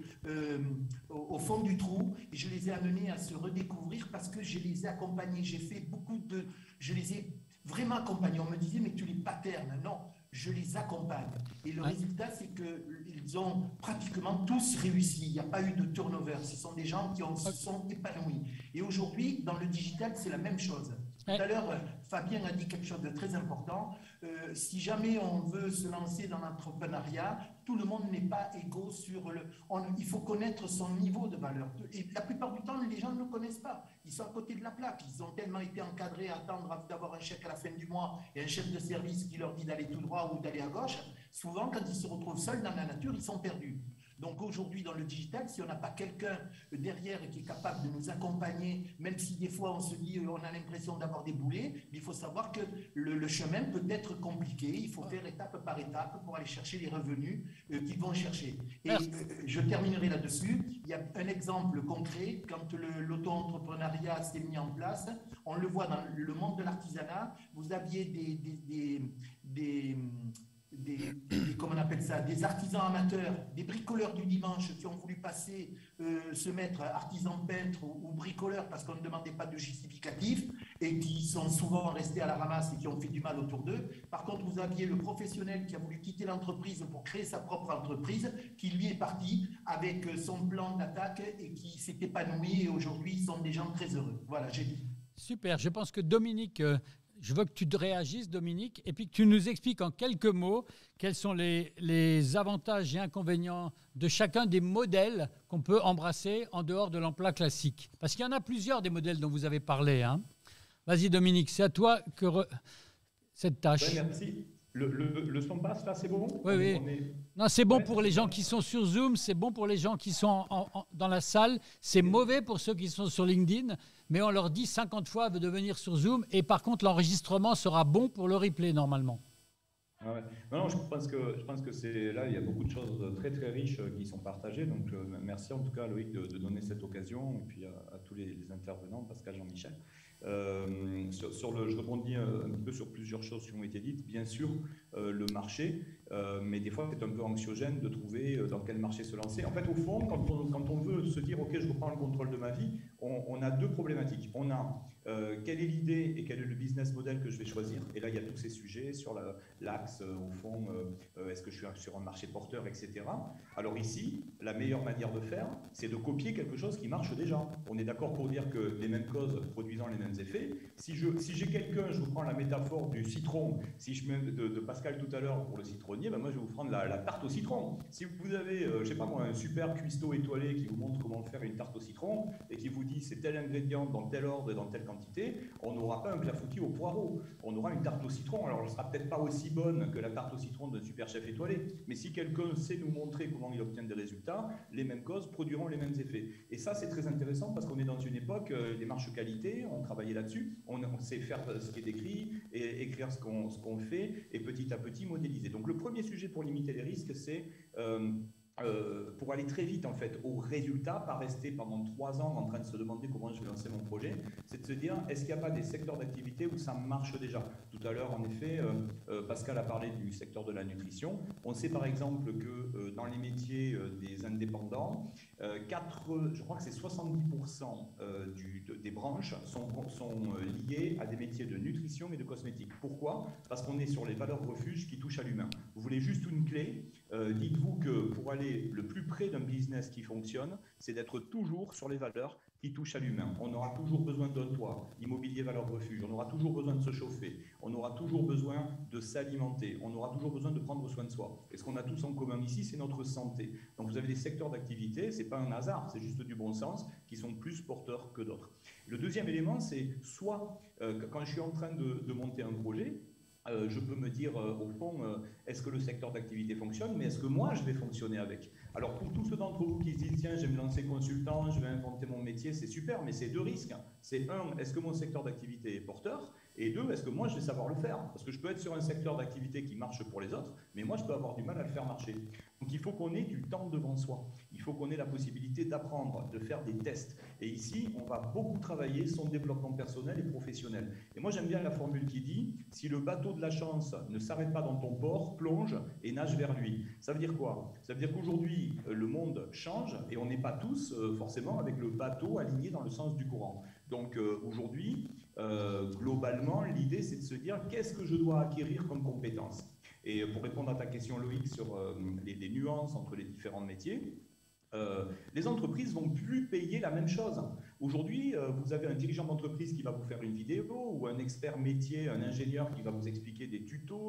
au fond du trou et je les ai amenés à se redécouvrir parce que je les ai accompagnés. J'ai fait je les ai vraiment accompagnés. On me disait, mais tu les paternes. Non, je les accompagne. Et le résultat, c'est qu'ils ont pratiquement tous réussi. Il n'y a pas eu de turnover. Ce sont des gens qui se sont épanouis. Et aujourd'hui, dans le digital, c'est la même chose. Tout à l'heure, Fabien a dit quelque chose de très important. Si jamais on veut se lancer dans l'entrepreneuriat, tout le monde n'est pas égaux il faut connaître son niveau de valeur. Et la plupart du temps, les gens ne le connaissent pas. Ils sont à côté de la plaque. Ils ont tellement été encadrés à attendre d'avoir un chèque à la fin du mois et un chef de service qui leur dit d'aller tout droit ou d'aller à gauche. Souvent, quand ils se retrouvent seuls dans la nature, ils sont perdus. Donc aujourd'hui, dans le digital, si on n'a pas quelqu'un derrière qui est capable de nous accompagner, même si des fois on se dit, on a l'impression d'avoir des boulets, il faut savoir que le chemin peut être compliqué. Il faut faire étape par étape pour aller chercher les revenus qu'ils vont chercher. Et je terminerai là-dessus. Il y a un exemple concret. Quand l'auto-entrepreneuriat s'est mis en place, on le voit dans le monde de l'artisanat, vous aviez comment on appelle ça, des artisans amateurs, des bricoleurs du dimanche qui ont voulu se mettre artisan peintre ou bricoleur parce qu'on ne demandait pas de justificatif et qui sont souvent restés à la ramasse et qui ont fait du mal autour d'eux. Par contre, vous aviez le professionnel qui a voulu quitter l'entreprise pour créer sa propre entreprise, qui lui est parti avec son plan d'attaque et qui s'est épanoui et aujourd'hui, ils sont des gens très heureux. Voilà, j'ai dit. Super, je pense que Dominique... Je veux que tu te réagisses, Dominique, et puis que tu nous expliques en quelques mots quels sont les avantages et inconvénients de chacun des modèles qu'on peut embrasser en dehors de l'emploi classique. Parce qu'il y en a plusieurs des modèles dont vous avez parlé. Hein. Vas-y, Dominique, c'est à toi que cette tâche. Ouais, merci. Le son passe, là, c'est bon? Oui. Non, c'est bon pour les gens qui sont sur Zoom, c'est bon pour les gens qui sont dans la salle, c'est mauvais pour ceux qui sont sur LinkedIn, mais on leur dit 50 fois de venir sur Zoom, et par contre, l'enregistrement sera bon pour le replay, normalement. Ah ouais. Non, je pense que c'est là, il y a beaucoup de choses très très riches qui sont partagées. Donc merci en tout cas Loïc de donner cette occasion et puis à tous les intervenants, Pascal, Jean-Michel. Je rebondis un peu sur plusieurs choses qui ont été dites. Bien sûr, le marché, mais des fois c'est un peu anxiogène de trouver dans quel marché se lancer. En fait, au fond, quand on veut se dire ok, je reprends le contrôle de ma vie, on a deux problématiques. On a quelle est l'idée et quel est le business model que je vais choisir. Et là, il y a tous ces sujets sur l'axe, au fond, est-ce que je suis sur un marché porteur, etc. Alors ici, la meilleure manière de faire, c'est de copier quelque chose qui marche déjà. On est d'accord pour dire que les mêmes causes produisant les mêmes effets. Si j'ai quelqu'un, je vous prends la métaphore du citron, si je mets de Pascal tout à l'heure pour le citronnier, ben moi je vais vous prendre la tarte au citron. Si vous avez, je sais pas moi, un super cuistot étoilé qui vous montre comment faire une tarte au citron et qui vous dit c'est tel ingrédient dans tel ordre et dans telle quantité, on n'aura pas un clafoutis au poireau, on aura une tarte au citron. Alors elle sera peut-être pas aussi bonne que la tarte au citron d'un super chef étoilé, mais si quelqu'un sait nous montrer comment il obtient des résultats, les mêmes causes produiront les mêmes effets. Et ça c'est très intéressant parce qu'on est dans une époque démarche qualité, on travaillait là-dessus, on sait faire ce qui est écrit et écrire ce qu'on fait et petit à petit modéliser. Donc le premier sujet pour limiter les risques, c'est pour aller très vite en fait au résultat, pas rester pendant 3 ans en train de se demander comment je vais lancer mon projet, c'est de se dire est-ce qu'il n'y a pas des secteurs d'activité où ça marche déjà. Tout à l'heure en effet, Pascal a parlé du secteur de la nutrition. On sait par exemple que dans les métiers des indépendants, je crois que c'est 70% des branches sont liées à des métiers de nutrition et de cosmétique. Pourquoi? Parce qu'on est sur les valeurs refuges qui touchent à l'humain. Vous voulez juste une clé? Dites-vous que pour aller le plus près d'un business qui fonctionne, c'est d'être toujours sur les valeurs qui touchent à l'humain. On aura toujours besoin d'un toit, immobilier valeur refuge, on aura toujours besoin de se chauffer, on aura toujours besoin de s'alimenter, on aura toujours besoin de prendre soin de soi. Et ce qu'on a tous en commun ici, c'est notre santé. Donc vous avez des secteurs d'activité, c'est pas un hasard, c'est juste du bon sens, qui sont plus porteurs que d'autres. Le deuxième élément, c'est soit quand je suis en train de monter un projet, je peux me dire, au fond, est-ce que le secteur d'activité fonctionne, mais est-ce que moi, je vais fonctionner avec? Alors, pour tous ceux d'entre vous qui se disent, tiens, je vais me lancer consultant, je vais inventer mon métier, c'est super, mais c'est 2 risques. C'est 1, est-ce que mon secteur d'activité est porteur? Et 2, est-ce que moi, je vais savoir le faire? Parce que je peux être sur un secteur d'activité qui marche pour les autres, mais moi, je peux avoir du mal à le faire marcher. Donc, il faut qu'on ait du temps devant soi. Il faut qu'on ait la possibilité d'apprendre, de faire des tests. Et ici, on va beaucoup travailler son développement personnel et professionnel. Et moi, j'aime bien la formule qui dit, si le bateau de la chance ne s'arrête pas dans ton port, plonge et nage vers lui. Ça veut dire quoi? Ça veut dire qu'aujourd'hui, le monde change et on n'est pas tous forcément avec le bateau aligné dans le sens du courant. Donc aujourd'hui, globalement, l'idée, c'est de se dire qu'est-ce que je dois acquérir comme compétences. Et pour répondre à ta question, Loïc, sur les nuances entre les différents métiers, les entreprises vont plus payer la même chose. Aujourd'hui, vous avez un dirigeant d'entreprise qui va vous faire une vidéo ou un expert métier, un ingénieur qui va vous expliquer des tutos,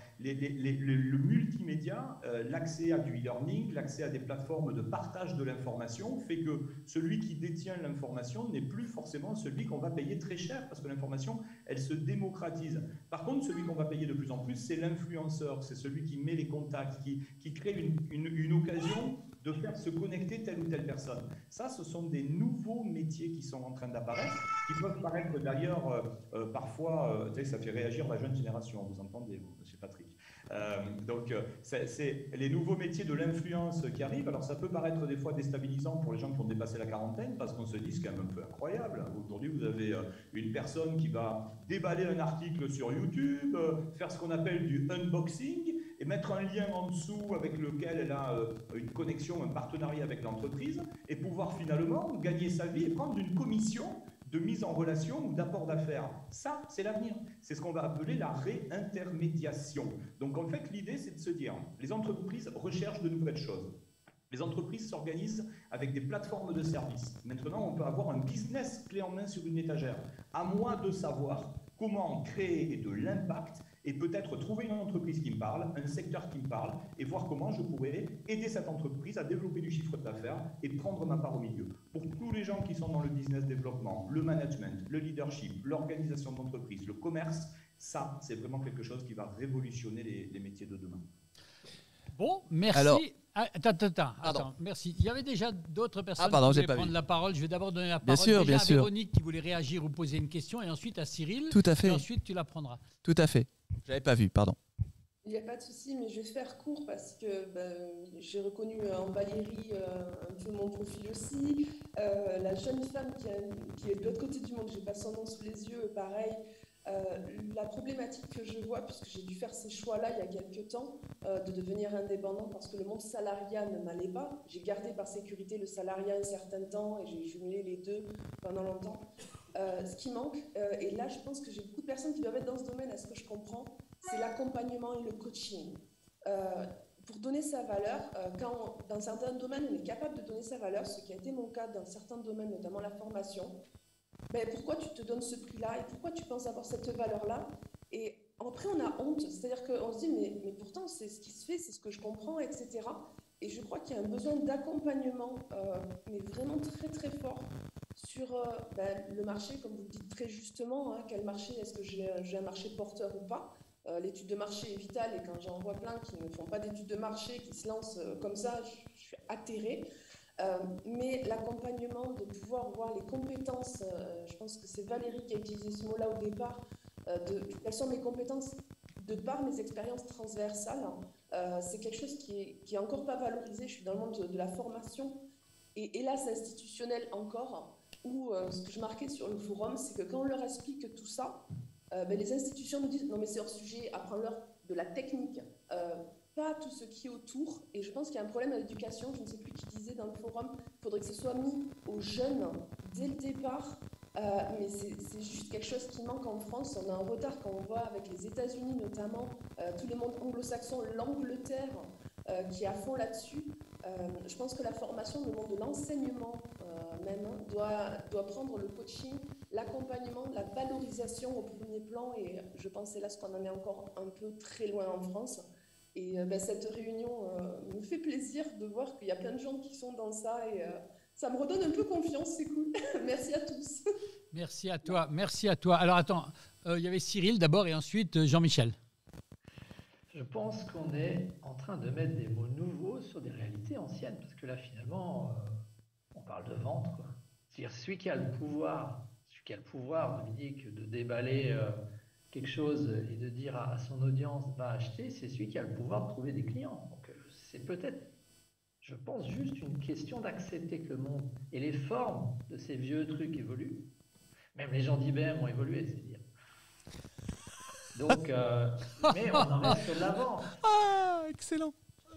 le multimédia, l'accès à du e-learning, l'accès à des plateformes de partage de l'information fait que celui qui détient l'information n'est plus forcément celui qu'on va payer très cher parce que l'information, elle se démocratise. Par contre, celui qu'on va payer de plus en plus, c'est l'influenceur, c'est celui qui met les contacts, qui crée une occasion de faire se connecter telle ou telle personne. Ça, ce sont des nouveaux métiers qui sont en train d'apparaître, qui peuvent paraître d'ailleurs parfois, ça fait réagir la jeune génération, vous entendez, vous, monsieur Patrick. Donc, c'est les nouveaux métiers de l'influence qui arrivent. Alors, ça peut paraître des fois déstabilisant pour les gens qui ont dépassé la quarantaine, parce qu'on se dit, c'est quand même un peu incroyable. Aujourd'hui, vous avez une personne qui va déballer un article sur YouTube, faire ce qu'on appelle du unboxing, et mettre un lien en dessous avec lequel elle a une connexion, un partenariat avec l'entreprise, et pouvoir finalement gagner sa vie et prendre une commission de mise en relation ou d'apport d'affaires. Ça, c'est l'avenir. C'est ce qu'on va appeler la réintermédiation. Donc en fait, l'idée, c'est de se dire, les entreprises recherchent de nouvelles choses. Les entreprises s'organisent avec des plateformes de services. Maintenant, on peut avoir un business clé en main sur une étagère. À moi de savoir comment créer de l'impact et peut-être trouver une entreprise qui me parle, un secteur qui me parle, et voir comment je pourrais aider cette entreprise à développer du chiffre d'affaires et prendre ma part au milieu. Pour tous les gens qui sont dans le business développement, le management, le leadership, l'organisation d'entreprise, le commerce, ça, c'est vraiment quelque chose qui va révolutionner les métiers de demain. Bon, merci. Alors, Attends, merci. Il y avait déjà d'autres personnes qui voulaient prendre la parole. Je vais d'abord donner la parole à Véronique qui voulait réagir ou poser une question, et ensuite à Cyril. Tout à fait. Et ensuite, tu la prendras. Tout à fait. Je n'avais pas vu, pardon. Il n'y a pas de souci, mais je vais faire court parce que j'ai reconnu en Valérie un peu mon profil aussi. La jeune femme qui est de l'autre côté du monde, je n'ai pas son nom sous les yeux, pareil. La problématique que je vois, puisque j'ai dû faire ces choix-là il y a quelques temps, de devenir indépendant parce que le monde salariat ne m'allait pas. J'ai gardé par sécurité le salariat un certain temps et j'ai jumelé les deux pendant longtemps. Ce qui manque, et là je pense que j'ai beaucoup de personnes qui doivent être dans ce domaine, à ce que je comprends, c'est l'accompagnement et le coaching. Pour donner sa valeur, quand dans certains domaines on est capable de donner sa valeur, ce qui a été mon cas dans certains domaines, notamment la formation, pourquoi tu te donnes ce prix-là et pourquoi tu penses avoir cette valeur-là? Et après, on a honte, c'est-à-dire qu'on se dit, mais pourtant, c'est ce qui se fait, c'est ce que je comprends, etc. Et je crois qu'il y a un besoin d'accompagnement, mais vraiment très, très fort sur le marché, comme vous le dites très justement, quel marché, est-ce que j'ai un marché porteur ou pas? L'étude de marché est vitale, et quand j'en vois plein qui ne font pas d'étude de marché, qui se lancent comme ça, je suis atterrée. Mais l'accompagnement, de pouvoir voir les compétences, je pense que c'est Valérie qui a utilisé ce mot-là au départ, quelles sont mes compétences de par mes expériences transversales, c'est quelque chose qui est encore pas valorisé. Je suis dans le monde de la formation et hélas institutionnel encore, où ce que je marquais sur le forum, c'est que quand on leur explique tout ça, les institutions nous disent non mais c'est hors sujet, apprends-leur de la technique, pas tout ce qui est autour. Et je pense qu'il y a un problème à l'éducation, je ne sais plus qui disait dans le forum, il faudrait que ce soit mis aux jeunes dès le départ. Mais c'est juste quelque chose qui manque en France. On a un retard quand on voit avec les États-Unis notamment, tous les mondes anglo-saxons, l'Angleterre qui est à fond là-dessus. Je pense que la formation, le monde de l'enseignement même, doit prendre le coaching, l'accompagnement, la valorisation au premier plan. Et je pense hélas qu'on en est encore un peu très loin en France. Et cette réunion me fait plaisir de voir qu'il y a plein de gens qui sont dans ça et ça me redonne un peu confiance, c'est cool. Merci à tous. Merci à toi, merci à toi. Alors attends, il y avait Cyril d'abord et ensuite Jean-Michel. Je pense qu'on est en train de mettre des mots nouveaux sur des réalités anciennes, parce que là finalement, on parle de vente, quoi. C'est-à-dire celui qui a le pouvoir, Dominique, de déballer quelque chose et de dire à son audience va acheter, c'est celui qui a le pouvoir de trouver des clients. Donc c'est peut-être, je pense, juste une question d'accepter que le monde et les formes de ces vieux trucs évoluent. Même les gens d'IBM ont évolué, c'est dire. Donc, mais on en reste de l'avant. Ah, excellent.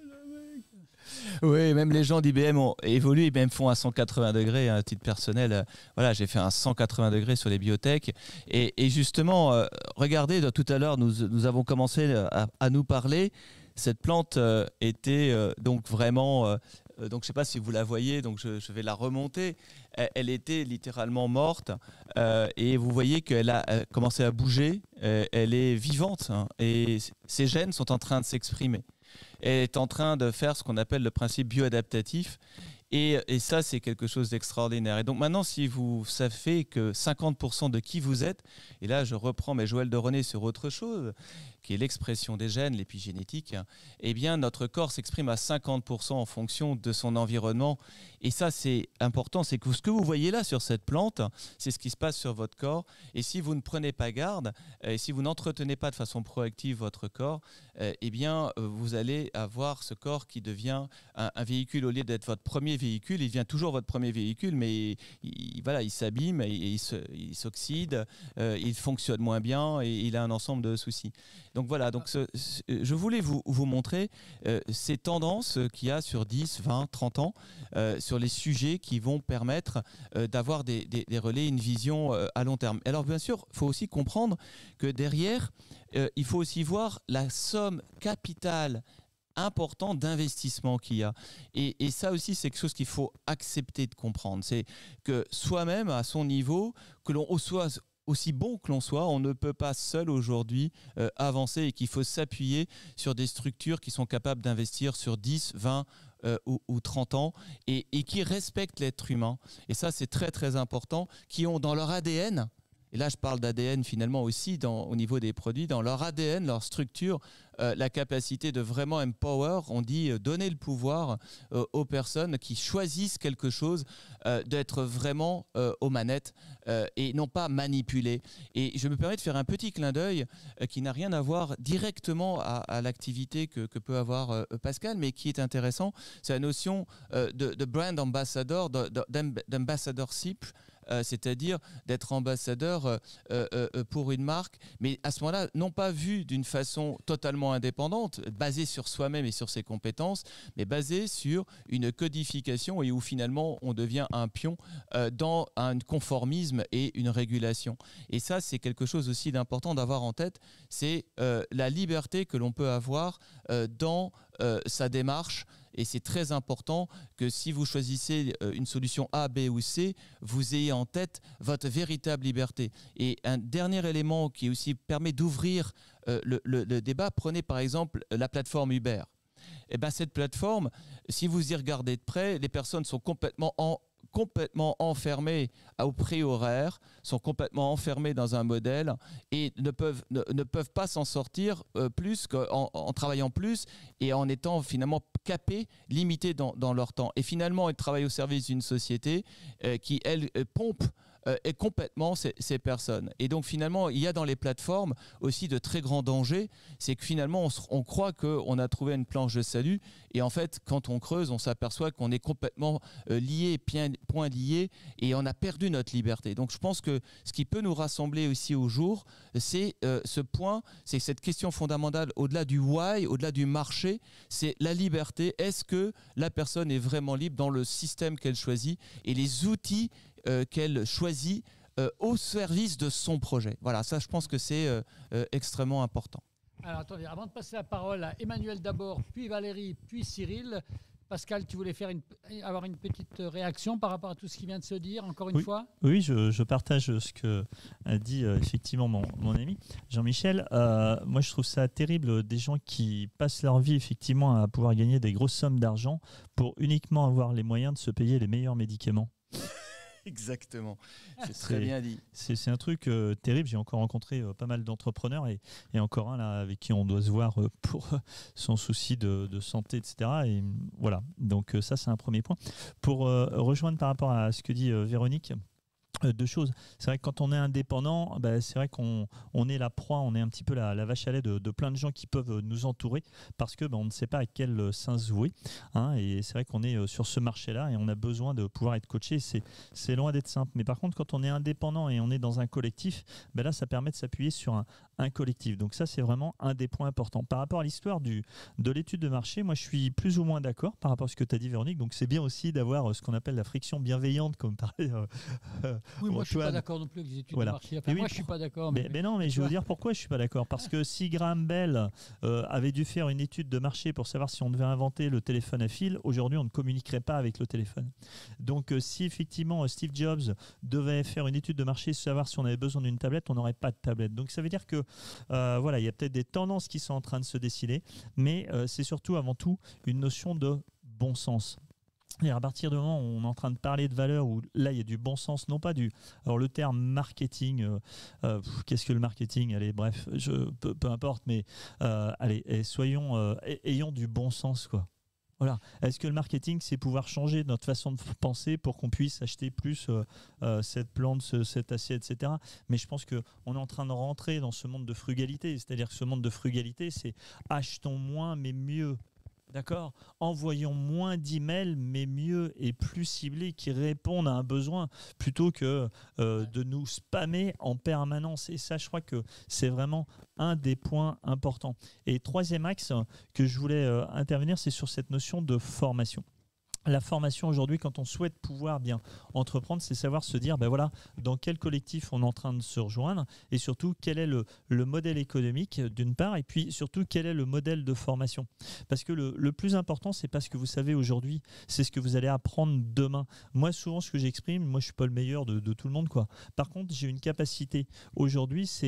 Oui, même les gens d'IBM ont évolué, même font un 180 degrés, à titre personnel. Voilà, j'ai fait un 180 degrés sur les biotech. Et justement, regardez, tout à l'heure, nous avons commencé à nous parler. Cette plante était donc vraiment... donc je ne sais pas si vous la voyez, donc je vais la remonter. Elle était littéralement morte et vous voyez qu'elle a commencé à bouger. Elle est vivante hein, et ses gènes sont en train de s'exprimer. Elle est en train de faire ce qu'on appelle le principe bioadaptatif. Et ça, c'est quelque chose d'extraordinaire. Et donc maintenant, si vous savez que 50% de qui vous êtes, et là je reprends mes Joël de René sur autre chose, qui est l'expression des gènes, l'épigénétique, eh bien notre corps s'exprime à 50% en fonction de son environnement. Et ça, c'est important, c'est que ce que vous voyez là sur cette plante, c'est ce qui se passe sur votre corps. Et si vous ne prenez pas garde, et si vous n'entretenez pas de façon proactive votre corps, eh bien vous allez avoir ce corps qui devient un véhicule au lieu d'être votre premier véhicule. Il devient toujours votre premier véhicule, mais il s'abîme, il s'oxyde, il fonctionne moins bien et il a un ensemble de soucis. Donc voilà, donc je voulais vous montrer ces tendances qu'il y a sur 10, 20, 30 ans, sur les sujets qui vont permettre d'avoir des relais, une vision à long terme. Alors bien sûr, il faut aussi comprendre que derrière, il faut aussi voir la somme capitale important d'investissement qu'il y a. Et ça aussi, c'est quelque chose qu'il faut accepter de comprendre. C'est que soi-même, à son niveau, que l'on soit aussi bon que l'on soit, on ne peut pas seul aujourd'hui avancer et qu'il faut s'appuyer sur des structures qui sont capables d'investir sur 10, 20 ou 30 ans et qui respectent l'être humain. Et ça, c'est très, très important, qui ont dans leur ADN, et là je parle d'ADN finalement aussi au niveau des produits, dans leur ADN, leur structure, la capacité de vraiment empower, on dit donner le pouvoir aux personnes qui choisissent quelque chose, d'être vraiment aux manettes et non pas manipulées. Et je me permets de faire un petit clin d'œil qui n'a rien à voir directement à l'activité que peut avoir Pascal, mais qui est intéressant, c'est la notion de brand ambassador, d'ambassadorship, c'est-à-dire d'être ambassadeur pour une marque, mais à ce moment-là, non pas vu d'une façon totalement indépendante, basée sur soi-même et sur ses compétences, mais basée sur une codification et où finalement on devient un pion dans un conformisme et une régulation. Et ça, c'est quelque chose aussi d'important d'avoir en tête, c'est la liberté que l'on peut avoir dans sa démarche. Et c'est très important que si vous choisissez une solution A, B ou C, vous ayez en tête votre véritable liberté. Et un dernier élément qui aussi permet d'ouvrir le débat, prenez par exemple la plateforme Uber. Et ben cette plateforme, si vous y regardez de près, les personnes sont complètement enfermés au prix horaire, sont complètement enfermés dans un modèle et ne peuvent pas s'en sortir plus qu'en travaillant plus et en étant finalement capés, limités dans leur temps. Et finalement, ils travaillent au service d'une société qui, elle, pompe et complètement ces personnes. Et donc finalement, il y a dans les plateformes aussi de très grands dangers. C'est que finalement, on croit qu'on a trouvé une planche de salut et en fait, quand on creuse, on s'aperçoit qu'on est complètement lié, point lié, et on a perdu notre liberté. Donc je pense que ce qui peut nous rassembler aussi au jour, c'est ce point, c'est cette question fondamentale au-delà du why, au-delà du marché, c'est la liberté. Est-ce que la personne est vraiment libre dans le système qu'elle choisit et les outils qu'elle choisit au service de son projet. Voilà, ça je pense que c'est extrêmement important. Alors attendez, avant de passer la parole à Emmanuel d'abord, puis Valérie, puis Cyril, Pascal, tu voulais avoir une petite réaction par rapport à tout ce qui vient de se dire, encore une fois ? Oui, je partage ce que a dit effectivement mon ami Jean-Michel. Moi, je trouve ça terrible, des gens qui passent leur vie effectivement à pouvoir gagner des grosses sommes d'argent pour uniquement avoir les moyens de se payer les meilleurs médicaments. Exactement, c'est très bien dit. C'est un truc terrible. J'ai encore rencontré pas mal d'entrepreneurs et encore un là avec qui on doit se voir pour son souci de santé, etc. Et voilà, donc ça c'est un premier point. Pour rejoindre par rapport à ce que dit Véronique, deux choses. C'est vrai que quand on est indépendant, c'est vrai qu'on est la proie, on est un petit peu la vache à lait de plein de gens qui peuvent nous entourer parce que on ne sait pas à quel sein se vouer. Et c'est vrai qu'on est sur ce marché-là et on a besoin de pouvoir être coaché. C'est loin d'être simple. Mais par contre, quand on est indépendant et on est dans un collectif, là, ça permet de s'appuyer sur un collectif. Donc ça, c'est vraiment un des points importants. Par rapport à l'histoire de l'étude de marché, moi, je suis plus ou moins d'accord par rapport à ce que tu as dit, Véronique. Donc c'est bien aussi d'avoir ce qu'on appelle la friction bienveillante, comme parlait oui, moi je suis pas d'accord non plus avec les études de marché. Enfin, moi je suis pas d'accord. Mais non, mais je veux dire pourquoi je suis pas d'accord. Parce que si Graham Bell avait dû faire une étude de marché pour savoir si on devait inventer le téléphone à fil, aujourd'hui on ne communiquerait pas avec le téléphone. Donc si effectivement Steve Jobs devait faire une étude de marché, savoir si on avait besoin d'une tablette, on n'aurait pas de tablette. Donc ça veut dire que voilà, il y a peut-être des tendances qui sont en train de se dessiner, mais c'est surtout avant tout une notion de bon sens. Et à partir du moment où on est en train de parler de valeur, où là il y a du bon sens, non pas du... Alors le terme marketing, qu'est-ce que le marketing ? Allez, bref, peu importe, mais allez, ayons du bon sens, quoi. Voilà. Est-ce que le marketing, c'est pouvoir changer notre façon de penser pour qu'on puisse acheter plus cette plante, cette assiette, etc. Mais je pense qu'on est en train de rentrer dans ce monde de frugalité. C'est-à-dire que ce monde de frugalité, c'est achetons moins mais mieux. D'accord ? Envoyons moins d'emails, mais mieux et plus ciblés qui répondent à un besoin plutôt que de nous spammer en permanence. Et ça, je crois que c'est vraiment un des points importants. Et troisième axe que je voulais intervenir, c'est sur cette notion de formation. La formation aujourd'hui, quand on souhaite pouvoir bien entreprendre, c'est savoir se dire, voilà, dans quel collectif on est en train de se rejoindre et surtout quel est le modèle économique d'une part et puis surtout quel est le modèle de formation. Parce que le plus important, c'est pas ce que vous savez aujourd'hui, c'est ce que vous allez apprendre demain. Moi, souvent, ce que j'exprime, moi, je suis pas le meilleur de tout le monde, quoi. Par contre, j'ai une capacité aujourd'hui, c'est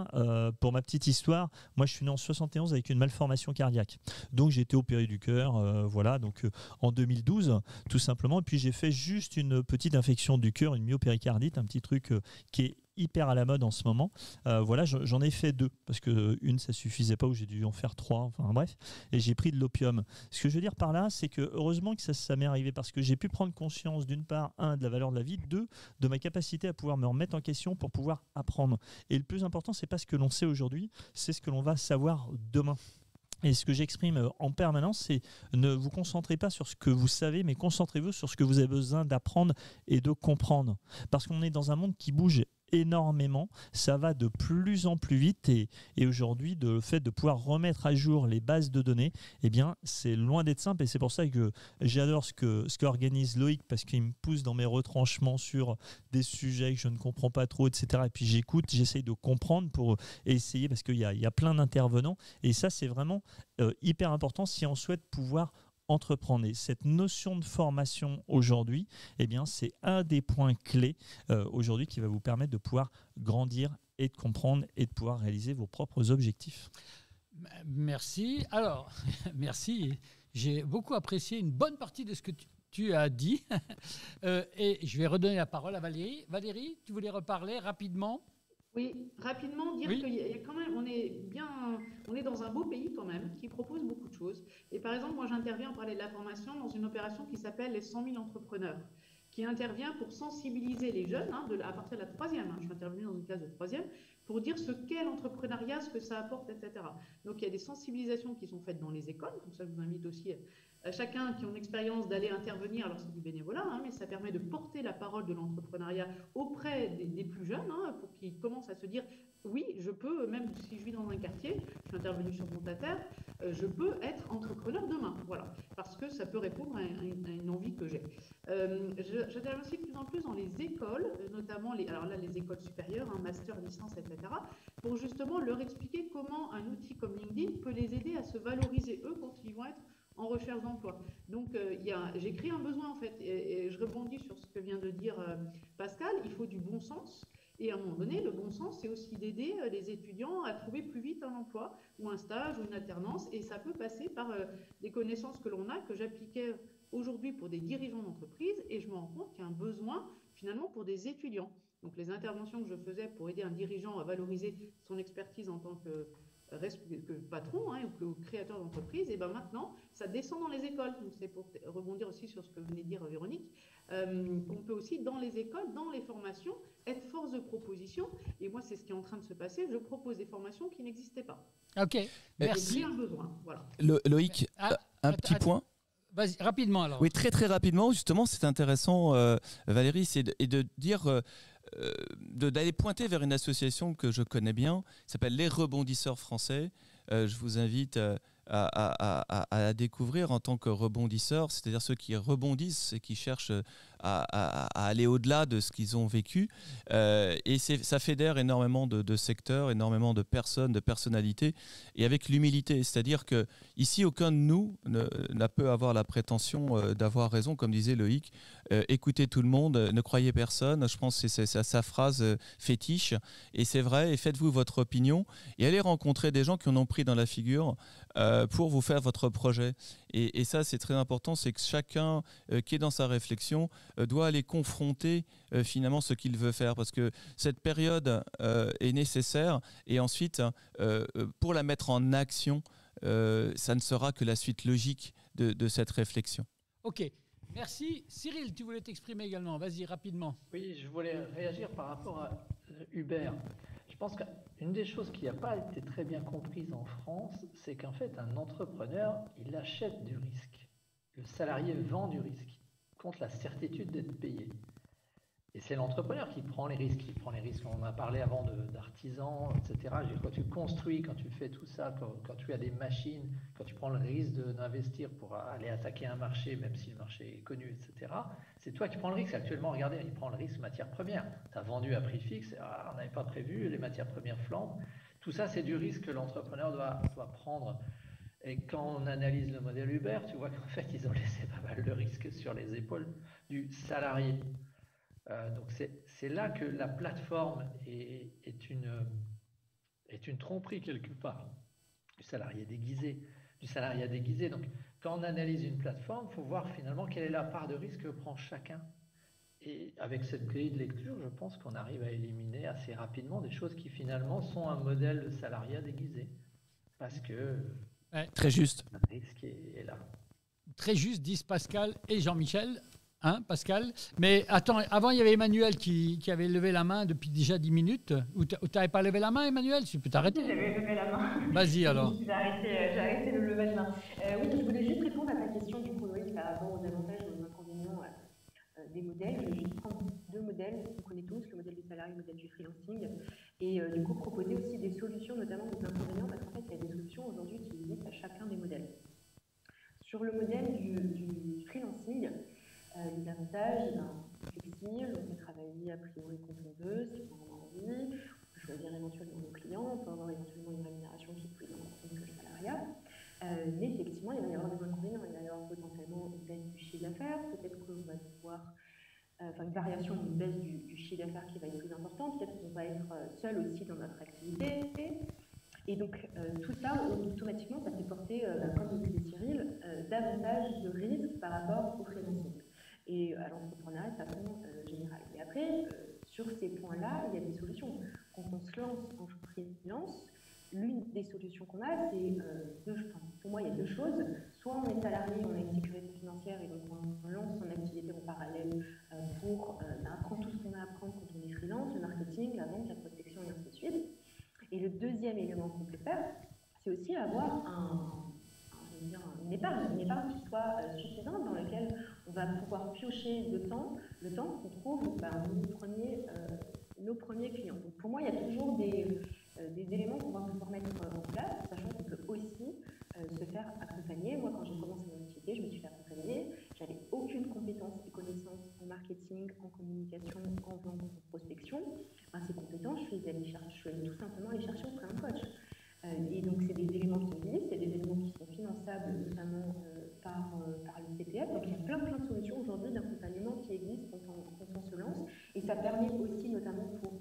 pour ma petite histoire, moi, je suis né en 71 avec une malformation cardiaque. Donc, j'ai été opéré du cœur, voilà, donc en 2012. Tout simplement, et puis j'ai fait juste une petite infection du cœur, une myopéricardite, un petit truc qui est hyper à la mode en ce moment. Voilà, j'en ai fait 2 parce que une ça suffisait pas, ou j'ai dû en faire 3, enfin bref, et j'ai pris de l'opium. Ce que je veux dire par là, c'est que heureusement que ça m'est arrivé parce que j'ai pu prendre conscience d'une part, de la valeur de la vie, 2, de ma capacité à pouvoir me remettre en question pour pouvoir apprendre. Et le plus important, c'est pas ce que l'on sait aujourd'hui, c'est ce que l'on va savoir demain. Et ce que j'exprime en permanence, c'est ne vous concentrez pas sur ce que vous savez, mais concentrez-vous sur ce que vous avez besoin d'apprendre et de comprendre. Parce qu'on est dans un monde qui bouge énormément, ça va de plus en plus vite et aujourd'hui, le fait de pouvoir remettre à jour les bases de données, eh bien, c'est loin d'être simple et c'est pour ça que j'adore ce qu'organise Loïc parce qu'il me pousse dans mes retranchements sur des sujets que je ne comprends pas trop, etc. Et puis j'écoute, j'essaye de comprendre pour essayer parce qu'il y a plein d'intervenants et ça, c'est vraiment hyper important si on souhaite pouvoir entreprendre. Et cette notion de formation aujourd'hui, eh bien, c'est un des points clés aujourd'hui qui va vous permettre de pouvoir grandir et de comprendre et de pouvoir réaliser vos propres objectifs. Merci. Alors, merci. J'ai beaucoup apprécié une bonne partie de ce que tu as dit. Et je vais redonner la parole à Valérie. Valérie, tu voulais reparler rapidement ? Oui, rapidement dire qu'il y a quand même, on est dans un beau pays quand même qui propose beaucoup de choses. Et par exemple, moi j'interviens, on parlait de la formation, dans une opération qui s'appelle les 100 000 entrepreneurs, qui intervient pour sensibiliser les jeunes, à partir de la troisième, je suis intervenue dans une classe de troisième, pour dire ce qu'est l'entrepreneuriat, ce que ça apporte, etc. Donc il y a des sensibilisations qui sont faites dans les écoles, donc ça je vous invite aussi à chacun qui ont l'expérience d'aller intervenir, alors c'est du bénévolat, mais ça permet de porter la parole de l'entrepreneuriat auprès des plus jeunes, pour qu'ils commencent à se dire oui, je peux, même si je vis dans un quartier, je suis intervenue sur Montataire, je peux être entrepreneur demain, voilà, parce que ça peut répondre à une envie que j'ai. J'interviens aussi de plus en plus dans les écoles, notamment les écoles supérieures, master, licence, etc., pour justement leur expliquer comment un outil comme LinkedIn peut les aider à se valoriser eux quand ils vont être en recherche d'emploi. Donc, j'ai créé un besoin en fait, et je rebondis sur ce que vient de dire Pascal, il faut du bon sens. Et à un moment donné, le bon sens, c'est aussi d'aider les étudiants à trouver plus vite un emploi ou un stage ou une alternance. Et ça peut passer par des connaissances que l'on a, que j'appliquais aujourd'hui pour des dirigeants d'entreprise. Et je me rends compte qu'il y a un besoin finalement pour des étudiants. Donc les interventions que je faisais pour aider un dirigeant à valoriser son expertise en tant que patron ou créateur d'entreprise, et bien maintenant, ça descend dans les écoles. Donc c'est pour rebondir aussi sur ce que venait de dire Véronique. On peut aussi, dans les écoles, dans les formations, être force de proposition. Et moi, c'est ce qui est en train de se passer. Je propose des formations qui n'existaient pas. Ok, merci. J'ai un besoin, voilà. Loïc, un petit point. Vas-y, rapidement alors. Oui, très très rapidement, justement, c'est intéressant, Valérie, c'est de dire... d'aller pointer vers une association que je connais bien, qui s'appelle Les Rebondisseurs Français. Je vous invite à la découvrir en tant que rebondisseurs, c'est-à-dire ceux qui rebondissent et qui cherchent à aller au-delà de ce qu'ils ont vécu. Et ça fédère énormément de secteurs, énormément de personnes, de personnalités, et avec l'humilité. C'est-à-dire qu'ici, aucun de nous n'a peut avoir la prétention d'avoir raison, comme disait Loïc. Écoutez tout le monde, ne croyez personne. Je pense que c'est sa phrase fétiche. Et c'est vrai, et faites-vous votre opinion. Et allez rencontrer des gens qui en ont pris dans la figure pour vous faire votre projet. Et ça, c'est très important, c'est que chacun qui est dans sa réflexion doit aller confronter finalement ce qu'il veut faire, parce que cette période est nécessaire, et ensuite, pour la mettre en action, ça ne sera que la suite logique de cette réflexion. Ok, merci. Cyril, tu voulais t'exprimer également, vas-y rapidement. Oui, je voulais réagir par rapport à Uber. Je pense qu'une des choses qui n'a pas été très bien comprise en France, c'est qu'en fait, un entrepreneur, il achète du risque. Le salarié vend du risque contre la certitude d'être payé. Et c'est l'entrepreneur qui prend les risques. Il prend les risques, on en a parlé avant d'artisans, etc. Quand tu construis, quand tu fais tout ça, quand tu as des machines, quand tu prends le risque d'investir pour aller attaquer un marché, même si le marché est connu, etc., c'est toi qui prends le risque. Actuellement, regardez, il prend le risque matières premières. Tu as vendu à prix fixe, on n'avait pas prévu, les matières premières flambent. Tout ça, c'est du risque que l'entrepreneur doit prendre. Et quand on analyse le modèle Uber, tu vois qu'en fait, ils ont laissé pas mal de risques sur les épaules du salarié. Donc c'est là que la plateforme est une tromperie quelque part du salarié déguisé. Donc quand on analyse une plateforme, il faut voir finalement quelle est la part de risque que prend chacun. Et avec cette grille de lecture, je pense qu'on arrive à éliminer assez rapidement des choses qui finalement sont un modèle de salariat déguisé. Parce que très juste. Le risque est là. Très juste, disent Pascal et Jean-Michel. Hein, Pascal? Mais attends, avant, il y avait Emmanuel qui avait levé la main depuis déjà 10 minutes. Ou tu n'avais pas levé la main, Emmanuel? Tu peux t'arrêter. J'avais levé la main. Vas-y alors. J'ai arrêté le lever de main. Oui, je voulais juste répondre à ta question du coup, Loïc, par rapport aux avantages et aux inconvénients des modèles. Je vais juste prendre deux modèles qu'on connaît tous, le modèle du salarié et le modèle du freelancing. Et du coup, proposer aussi des solutions, notamment des inconvénients, parce qu'en fait, il y a des solutions aujourd'hui qui existent à chacun des modèles. Sur le modèle du freelancing, les avantages, flexible, on peut travailler a priori quand on veut, si on en a envie, on peut choisir éventuellement nos clients, on peut avoir éventuellement une rémunération qui est plus importante que le salariat. Mais effectivement, il va y avoir des inconvénients, il va y avoir potentiellement une baisse du chiffre d'affaires, peut-être qu'on va devoir, une variation, une baisse du chiffre d'affaires qui va être plus importante, peut-être qu'on va être seul aussi dans notre activité. Et donc, tout ça, automatiquement, ça fait porter, comme le disait Cyril, davantage de risques par rapport au freelancing et à l'entrepreneuriat de façon générale. Et après, sur ces points-là, il y a des solutions. Quand on se lance en freelance, l'une des solutions qu'on a, c'est pour moi, il y a deux choses. Soit on est salarié, on a une sécurité financière et donc on lance son activité en parallèle pour apprendre tout ce qu'on a à apprendre quand on est freelance, le marketing, la vente, la prospection et ainsi de suite. Et le deuxième élément qu'on peut faire, c'est aussi avoir une épargne qui soit suffisante dans laquelle on va pouvoir piocher le temps qu'on trouve nos premiers clients. Donc pour moi, il y a toujours des éléments qu'on va pouvoir mettre en place, sachant qu'on peut aussi se faire accompagner. Moi, quand j'ai commencé mon activité, je me suis fait accompagner. J'avais aucune compétence et connaissance en marketing, en communication, en vente, en prospection. Ces compétences, je suis allée tout simplement les chercher auprès d'un coach. Et donc, c'est des éléments qui existent, c'est des éléments qui sont finançables, notamment par le CPF. Donc, il y a plein de solutions aujourd'hui d'accompagnement qui existent quand on se lance. Et ça permet aussi, notamment pour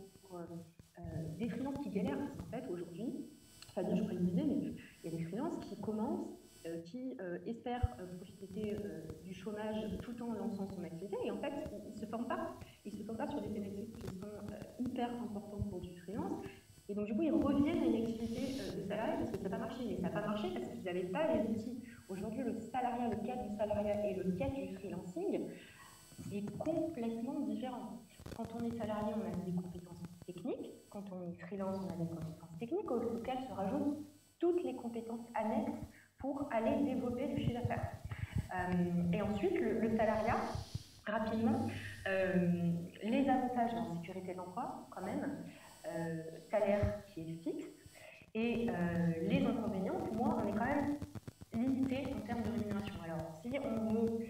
des freelances qui galèrent. Parce qu'en fait, aujourd'hui, Fabien, je crois le disais, mais il y a des freelances qui commencent, qui espèrent profiter du chômage tout en lançant son activité. Et en fait, ils ne se forment pas. Ils ne se forment pas sur des thématiques qui sont hyper importantes pour du freelance. Et donc, du coup, ils reviennent à une activité de salarié parce que ça n'a pas marché. Mais ça n'a pas marché parce qu'ils n'avaient pas les outils. Aujourd'hui, le cas du salariat et le cas du freelancing est complètement différent. Quand on est salarié, on a des compétences techniques. Quand on est freelance, on a des compétences techniques auxquelles se rajoutent toutes les compétences annexes pour aller développer du chiffre d'affaires. Et ensuite, le salariat, rapidement, les avantages en sécurité de l'emploi, quand même, salaire qui est fixe, et les inconvénients, pour moi, on est quand même limité en termes de rémunération. Alors, si on veut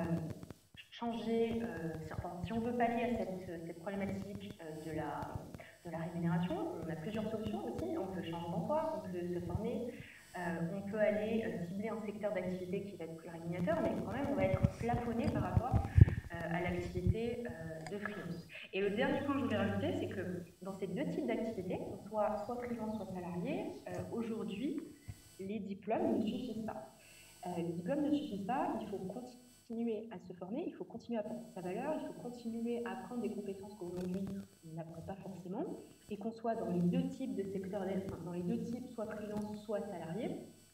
changer, si on veut pallier à cette problématique de la rémunération, on a plusieurs solutions aussi. On peut changer d'emploi, on peut se former, on peut aller cibler un secteur d'activité qui va être plus rémunérateur, mais quand même, on va être plafonné par rapport à l'activité de freelance. Et le dernier point que je voulais rajouter, c'est que dans ces deux types d'activités, soit freelance, soit salarié, aujourd'hui, les diplômes ne suffisent pas. Les diplômes ne suffisent pas, il faut continuer à se former, il faut continuer à apporter sa valeur, il faut continuer à apprendre des compétences qu'aujourd'hui on n'apprend pas forcément, et qu'on soit dans les deux types de secteurs, dans les deux types, soit freelance, soit salarié,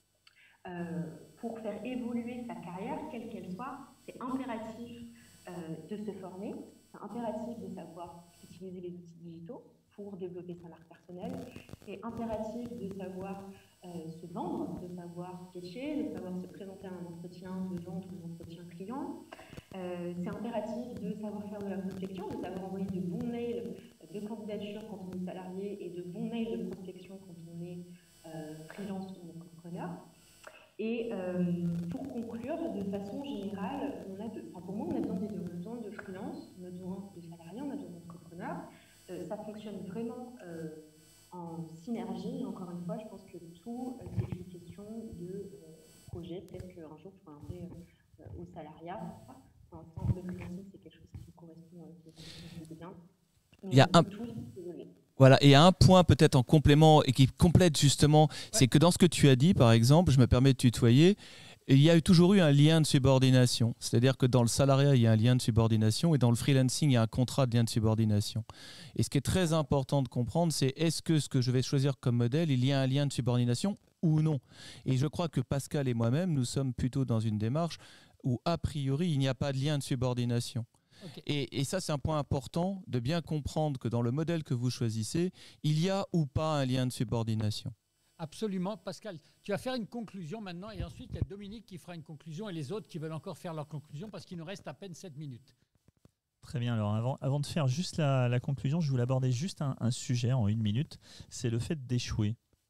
pour faire évoluer sa carrière, quelle qu'elle soit, c'est impératif de se former, c'est impératif de savoir utiliser les outils digitaux pour développer sa marque personnelle, c'est impératif de savoir se vendre, de savoir pitcher, de savoir se présenter à un entretien de vente ou un entretien client. C'est impératif de savoir faire de la prospection, de savoir envoyer de bons mails de candidature quand on est salarié et de bons mails de prospection quand on est freelance ou entrepreneur. Et pour conclure, de façon générale, pour moi, on a besoin des deux. On a besoin de freelance, on a besoin de salariés, on a besoin d'entrepreneurs. Ça fonctionne vraiment en synergie. Encore une fois, je pense que tout, c'est une question de projet. Peut-être qu'un jour, je pourrais entrer au salariat. Pour l'instant, le freelancing, c'est quelque chose qui correspond bien. Il y a Voilà, et un point peut-être en complément et qui complète justement, c'est que dans ce que tu as dit, par exemple, je me permets de tutoyer, il y a toujours eu un lien de subordination. C'est-à-dire que dans le salariat, il y a un lien de subordination et dans le freelancing, il y a un contrat de lien de subordination. Et ce qui est très important de comprendre, c'est est-ce que ce que je vais choisir comme modèle, il y a un lien de subordination ou non. Et je crois que Pascal et moi-même, nous sommes plutôt dans une démarche où, a priori, il n'y a pas de lien de subordination. Okay. Et ça, c'est un point important de bien comprendre que dans le modèle que vous choisissez, il y a ou pas un lien de subordination. Absolument. Pascal, tu vas faire une conclusion maintenant et ensuite il y a Dominique qui fera une conclusion et les autres qui veulent encore faire leur conclusion parce qu'il nous reste à peine 7 minutes. Très bien. Alors avant de faire juste la conclusion, je voulais aborder juste un sujet en 1 minute. C'est le fait d'échouer.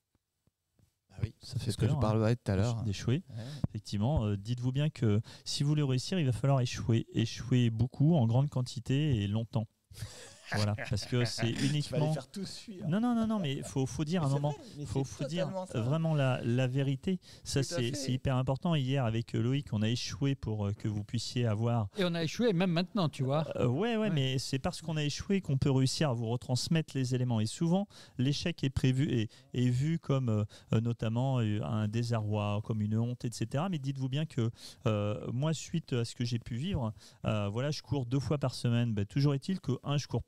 Ah oui, ça fait ce que je parlais tout à l'heure. D'échouer, ouais. Effectivement. Dites-vous bien que si vous voulez réussir, il va falloir échouer beaucoup, en grande quantité et longtemps. Voilà, parce que c'est uniquement. Tu vas les faire tous fuir. Non, mais faut dire un moment. Faut dire vraiment la vérité. Ça, c'est hyper important. Hier, avec Loïc, on a échoué pour que vous puissiez avoir. Et on a échoué même maintenant, tu vois. Ouais, mais c'est parce qu'on a échoué qu'on peut réussir à vous retransmettre les éléments. Et souvent, l'échec est prévu est vu comme notamment un désarroi, comme une honte, etc. Mais dites-vous bien que moi, suite à ce que j'ai pu vivre, voilà, je cours 2 fois par semaine. Toujours est-il que je cours pas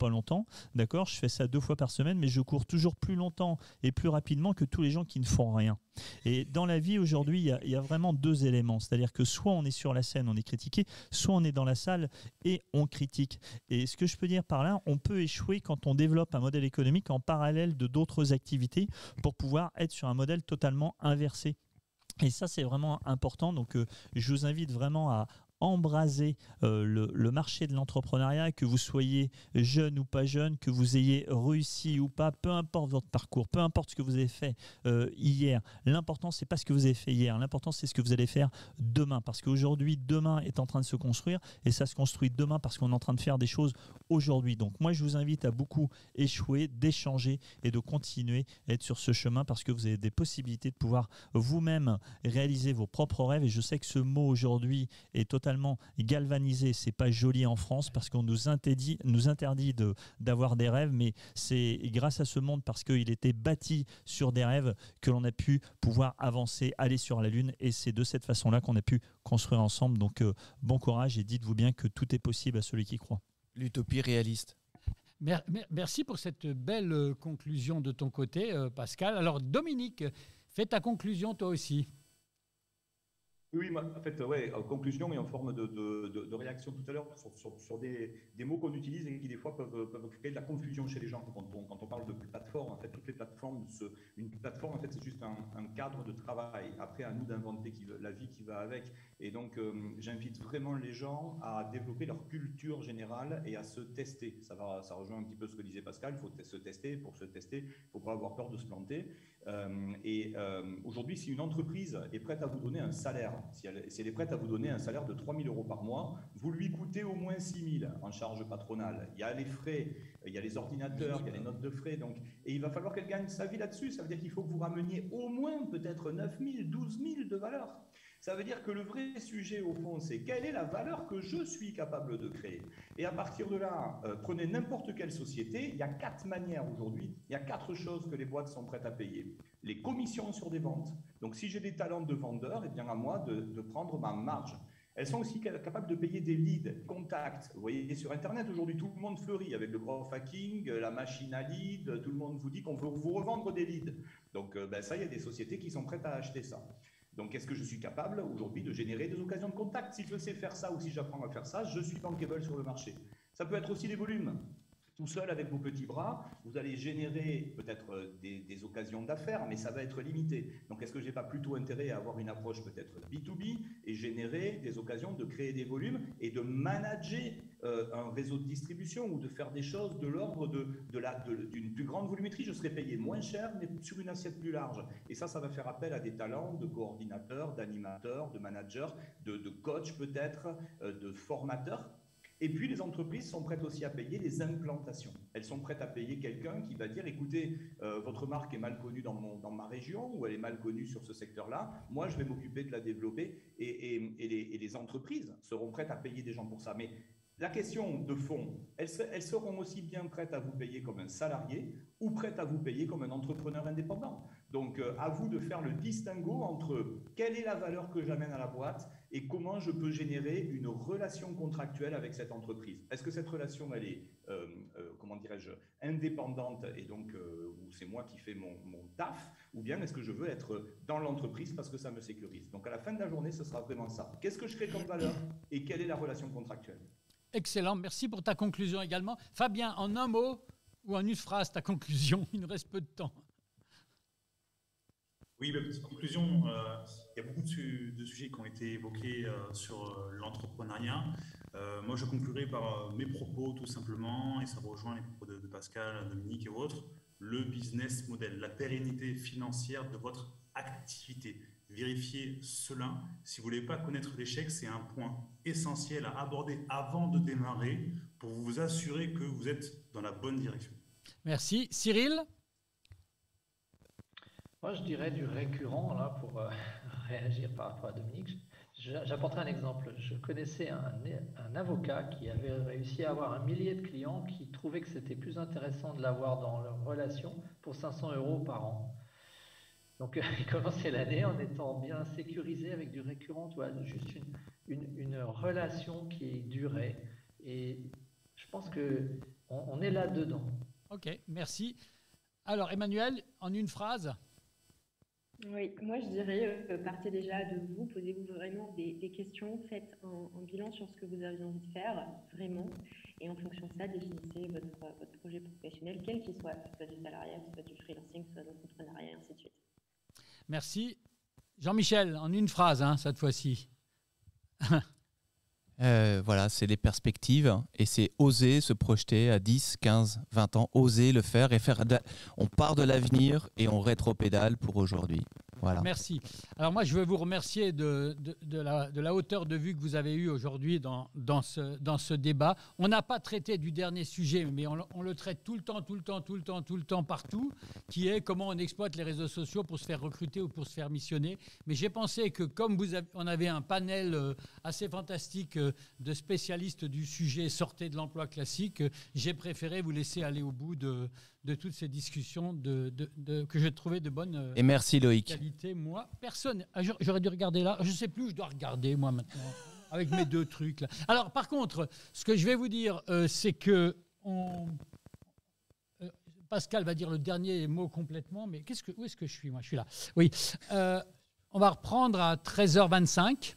pas longtemps, d'accord, je fais ça 2 fois par semaine, mais je cours toujours plus longtemps et plus rapidement que tous les gens qui ne font rien. Et dans la vie aujourd'hui, il y a vraiment 2 éléments, c'est-à-dire que soit on est sur la scène, on est critiqué, soit on est dans la salle et on critique. Et ce que je peux dire par là, on peut échouer quand on développe un modèle économique en parallèle de d'autres activités pour pouvoir être sur un modèle totalement inversé. Et ça, c'est vraiment important. Donc, je vous invite vraiment à embraser le marché de l'entrepreneuriat, que vous soyez jeune ou pas jeune, que vous ayez réussi ou pas, peu importe votre parcours, peu importe ce que vous avez fait hier. L'important, c'est pas ce que vous avez fait hier. L'important, c'est ce que vous allez faire demain. Parce qu'aujourd'hui, demain est en train de se construire et ça se construit demain parce qu'on est en train de faire des choses aujourd'hui. Donc, moi, je vous invite à beaucoup échouer, d'échanger et de continuer à être sur ce chemin parce que vous avez des possibilités de pouvoir vous-même réaliser vos propres rêves. Et je sais que ce mot aujourd'hui est totalement galvanisé. C'est pas joli en France parce qu'on nous interdit d'avoir des rêves, mais c'est grâce à ce monde, parce qu'il était bâti sur des rêves, que l'on a pu pouvoir avancer, aller sur la Lune, et c'est de cette façon-là qu'on a pu construire ensemble. Donc bon courage et dites-vous bien que tout est possible à celui qui croit. L'utopie réaliste. Merci pour cette belle conclusion de ton côté, Pascal. Alors Dominique, fais ta conclusion toi aussi. Oui, en fait, ouais, en conclusion et en forme de réaction tout à l'heure sur des mots qu'on utilise et qui des fois peuvent créer de la confusion chez les gens quand on parle de plateforme. En fait, toutes les plateformes, une plateforme, en fait, c'est juste un cadre de travail. Après, à nous d'inventer la vie qui va avec. Et donc, j'invite vraiment les gens à développer leur culture générale et à se tester. Ça rejoint un petit peu ce que disait Pascal. Il faut se tester. Pour se tester, il ne faut pas avoir peur de se planter. Aujourd'hui, si une entreprise est prête à vous donner un salaire, si elle est prête à vous donner un salaire de 3 000 € par mois, vous lui coûtez au moins 6 000 en charge patronale. Il y a les frais, il y a les ordinateurs, il y a les notes de frais. Donc, et il va falloir qu'elle gagne sa vie là-dessus. Ça veut dire qu'il faut que vous rameniez au moins peut-être 9 000, 12 000 de valeur. Ça veut dire que le vrai sujet, au fond, c'est quelle est la valeur que je suis capable de créer. Et à partir de là, prenez n'importe quelle société, il y a 4 manières aujourd'hui, il y a 4 choses que les boîtes sont prêtes à payer. Les commissions sur des ventes. Donc, si j'ai des talents de vendeur, eh bien à moi de prendre ma marge. Elles sont aussi capables de payer des leads, contacts. Vous voyez, sur Internet, aujourd'hui, tout le monde fleurit avec le growth hacking, la machine à leads. Tout le monde vous dit qu'on veut vous revendre des leads. Donc, ça, il y a des sociétés qui sont prêtes à acheter ça. Donc, est-ce que je suis capable aujourd'hui de générer des occasions de contact? Si je sais faire ça ou si j'apprends à faire ça, je suis bankable sur le marché. Ça peut être aussi des volumes. Tout seul avec vos petits bras, vous allez générer peut-être des occasions d'affaires, mais ça va être limité. Donc, est-ce que je n'ai pas plutôt intérêt à avoir une approche peut-être B2B et générer des occasions de créer des volumes et de manager un réseau de distribution ou de faire des choses de l'ordre d'une plus grande volumétrie? Je serai payé moins cher, mais sur une assiette plus large. Et ça va faire appel à des talents de coordinateurs, d'animateurs, de managers, de coachs peut-être, de formateurs. Et puis, les entreprises sont prêtes aussi à payer des implantations. Elles sont prêtes à payer quelqu'un qui va dire, écoutez, votre marque est mal connue dans ma région ou elle est mal connue sur ce secteur-là. Moi, je vais m'occuper de la développer et les entreprises seront prêtes à payer des gens pour ça. Mais la question de fond, elles seront aussi bien prêtes à vous payer comme un salarié ou prêtes à vous payer comme un entrepreneur indépendant. Donc, à vous de faire le distinguo entre quelle est la valeur que j'amène à la boîte et comment je peux générer une relation contractuelle avec cette entreprise. Est-ce que cette relation, elle est, comment dirais-je, indépendante et donc où c'est moi qui fais mon taf, ou bien est-ce que je veux être dans l'entreprise parce que ça me sécurise? Donc, à la fin de la journée, ce sera vraiment ça. Qu'est-ce que je crée comme valeur et quelle est la relation contractuelle? Excellent, merci pour ta conclusion également. Fabien, en un mot ou en une phrase, ta conclusion, il nous reste peu de temps. Oui, petite conclusion, il y a beaucoup de sujets qui ont été évoqués sur l'entrepreneuriat. Moi, je conclurai par mes propos tout simplement, et ça rejoint les propos de Pascal, Dominique et autres, le business model, la pérennité financière de votre activité. Vérifiez cela. Si vous ne voulez pas connaître l'échec, c'est un point essentiel à aborder avant de démarrer pour vous assurer que vous êtes dans la bonne direction. Merci. Cyril? Moi, je dirais du récurrent, là, pour réagir par rapport à Dominique. J'apporterai un exemple. Je connaissais un avocat qui avait réussi à avoir 1 millier de clients qui trouvaient que c'était plus intéressant de l'avoir dans leur relation pour 500 € par an. Donc, il commençait l'année en étant bien sécurisé avec du récurrent, tu vois, juste une relation qui durait. Et je pense que On est là-dedans. Ok, merci. Alors, Emmanuel, en une phrase. Oui, moi je dirais, partez déjà de vous, posez-vous vraiment des questions, faites un bilan sur ce que vous avez envie de faire, vraiment, et en fonction de ça, définissez votre projet professionnel, quel qu'il soit, que ce soit du salariat, que ce soit du freelancing, que ce soit de l'entrepreneuriat, et ainsi de suite. Merci. Jean-Michel, en une phrase, cette fois-ci. Voilà, c'est des perspectives et c'est oser se projeter à 10, 15, 20 ans, oser le faire et faire. On part de l'avenir et on rétropédale pour aujourd'hui. Voilà. Merci. Alors moi, je veux vous remercier de la hauteur de vue que vous avez eue aujourd'hui dans ce débat. On n'a pas traité du dernier sujet, mais on le traite tout le temps, partout, qui est comment on exploite les réseaux sociaux pour se faire recruter ou pour se faire missionner. Mais j'ai pensé que comme on avait un panel assez fantastique de spécialistes du sujet sortez de l'emploi classique, j'ai préféré vous laisser aller au bout de toutes ces discussions que j'ai trouvées de bonne et merci Loïc. qualité. Moi, personne. J'aurais dû regarder là. Je ne sais plus où je dois regarder, moi, maintenant, avec mes deux trucs. Là. Alors, par contre, ce que je vais vous dire, c'est que Pascal va dire le dernier mot complètement, mais où est-ce que je suis, moi? Je suis là. Oui. On va reprendre à 13h25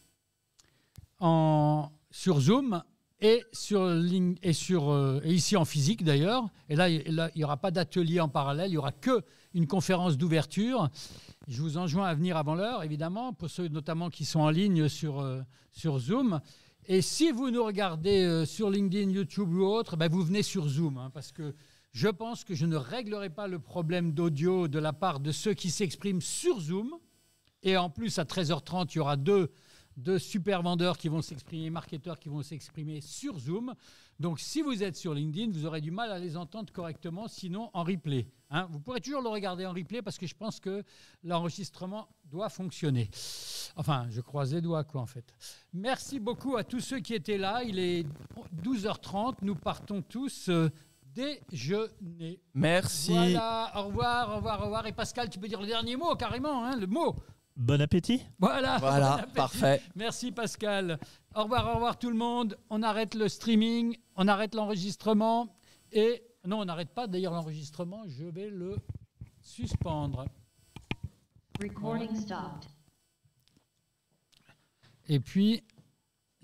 sur Zoom. Et ici en physique d'ailleurs. Et là, il n'y aura pas d'atelier en parallèle, il n'y aura qu'une conférence d'ouverture. Je vous enjoins à venir avant l'heure, évidemment, pour ceux notamment qui sont en ligne sur Zoom. Et si vous nous regardez sur LinkedIn, YouTube ou autre, vous venez sur Zoom, parce que je pense que je ne réglerai pas le problème d'audio de la part de ceux qui s'expriment sur Zoom. Et en plus, à 13h30, il y aura deux super vendeurs qui vont s'exprimer, marketeurs qui vont s'exprimer sur Zoom. Donc, si vous êtes sur LinkedIn, vous aurez du mal à les entendre correctement, sinon en replay. Vous pourrez toujours le regarder en replay parce que je pense que l'enregistrement doit fonctionner. Enfin, je croise les doigts, en fait. Merci beaucoup à tous ceux qui étaient là. Il est 12h30. Nous partons tous déjeuner. Merci. Voilà, au revoir. Et Pascal, tu peux dire le dernier mot, carrément, le mot. Bon appétit. Voilà, bon appétit. Parfait. Merci Pascal. Au revoir tout le monde. On arrête le streaming, on arrête l'enregistrement. Et non, on n'arrête pas d'ailleurs l'enregistrement, je vais le suspendre. Recording stopped. Et puis,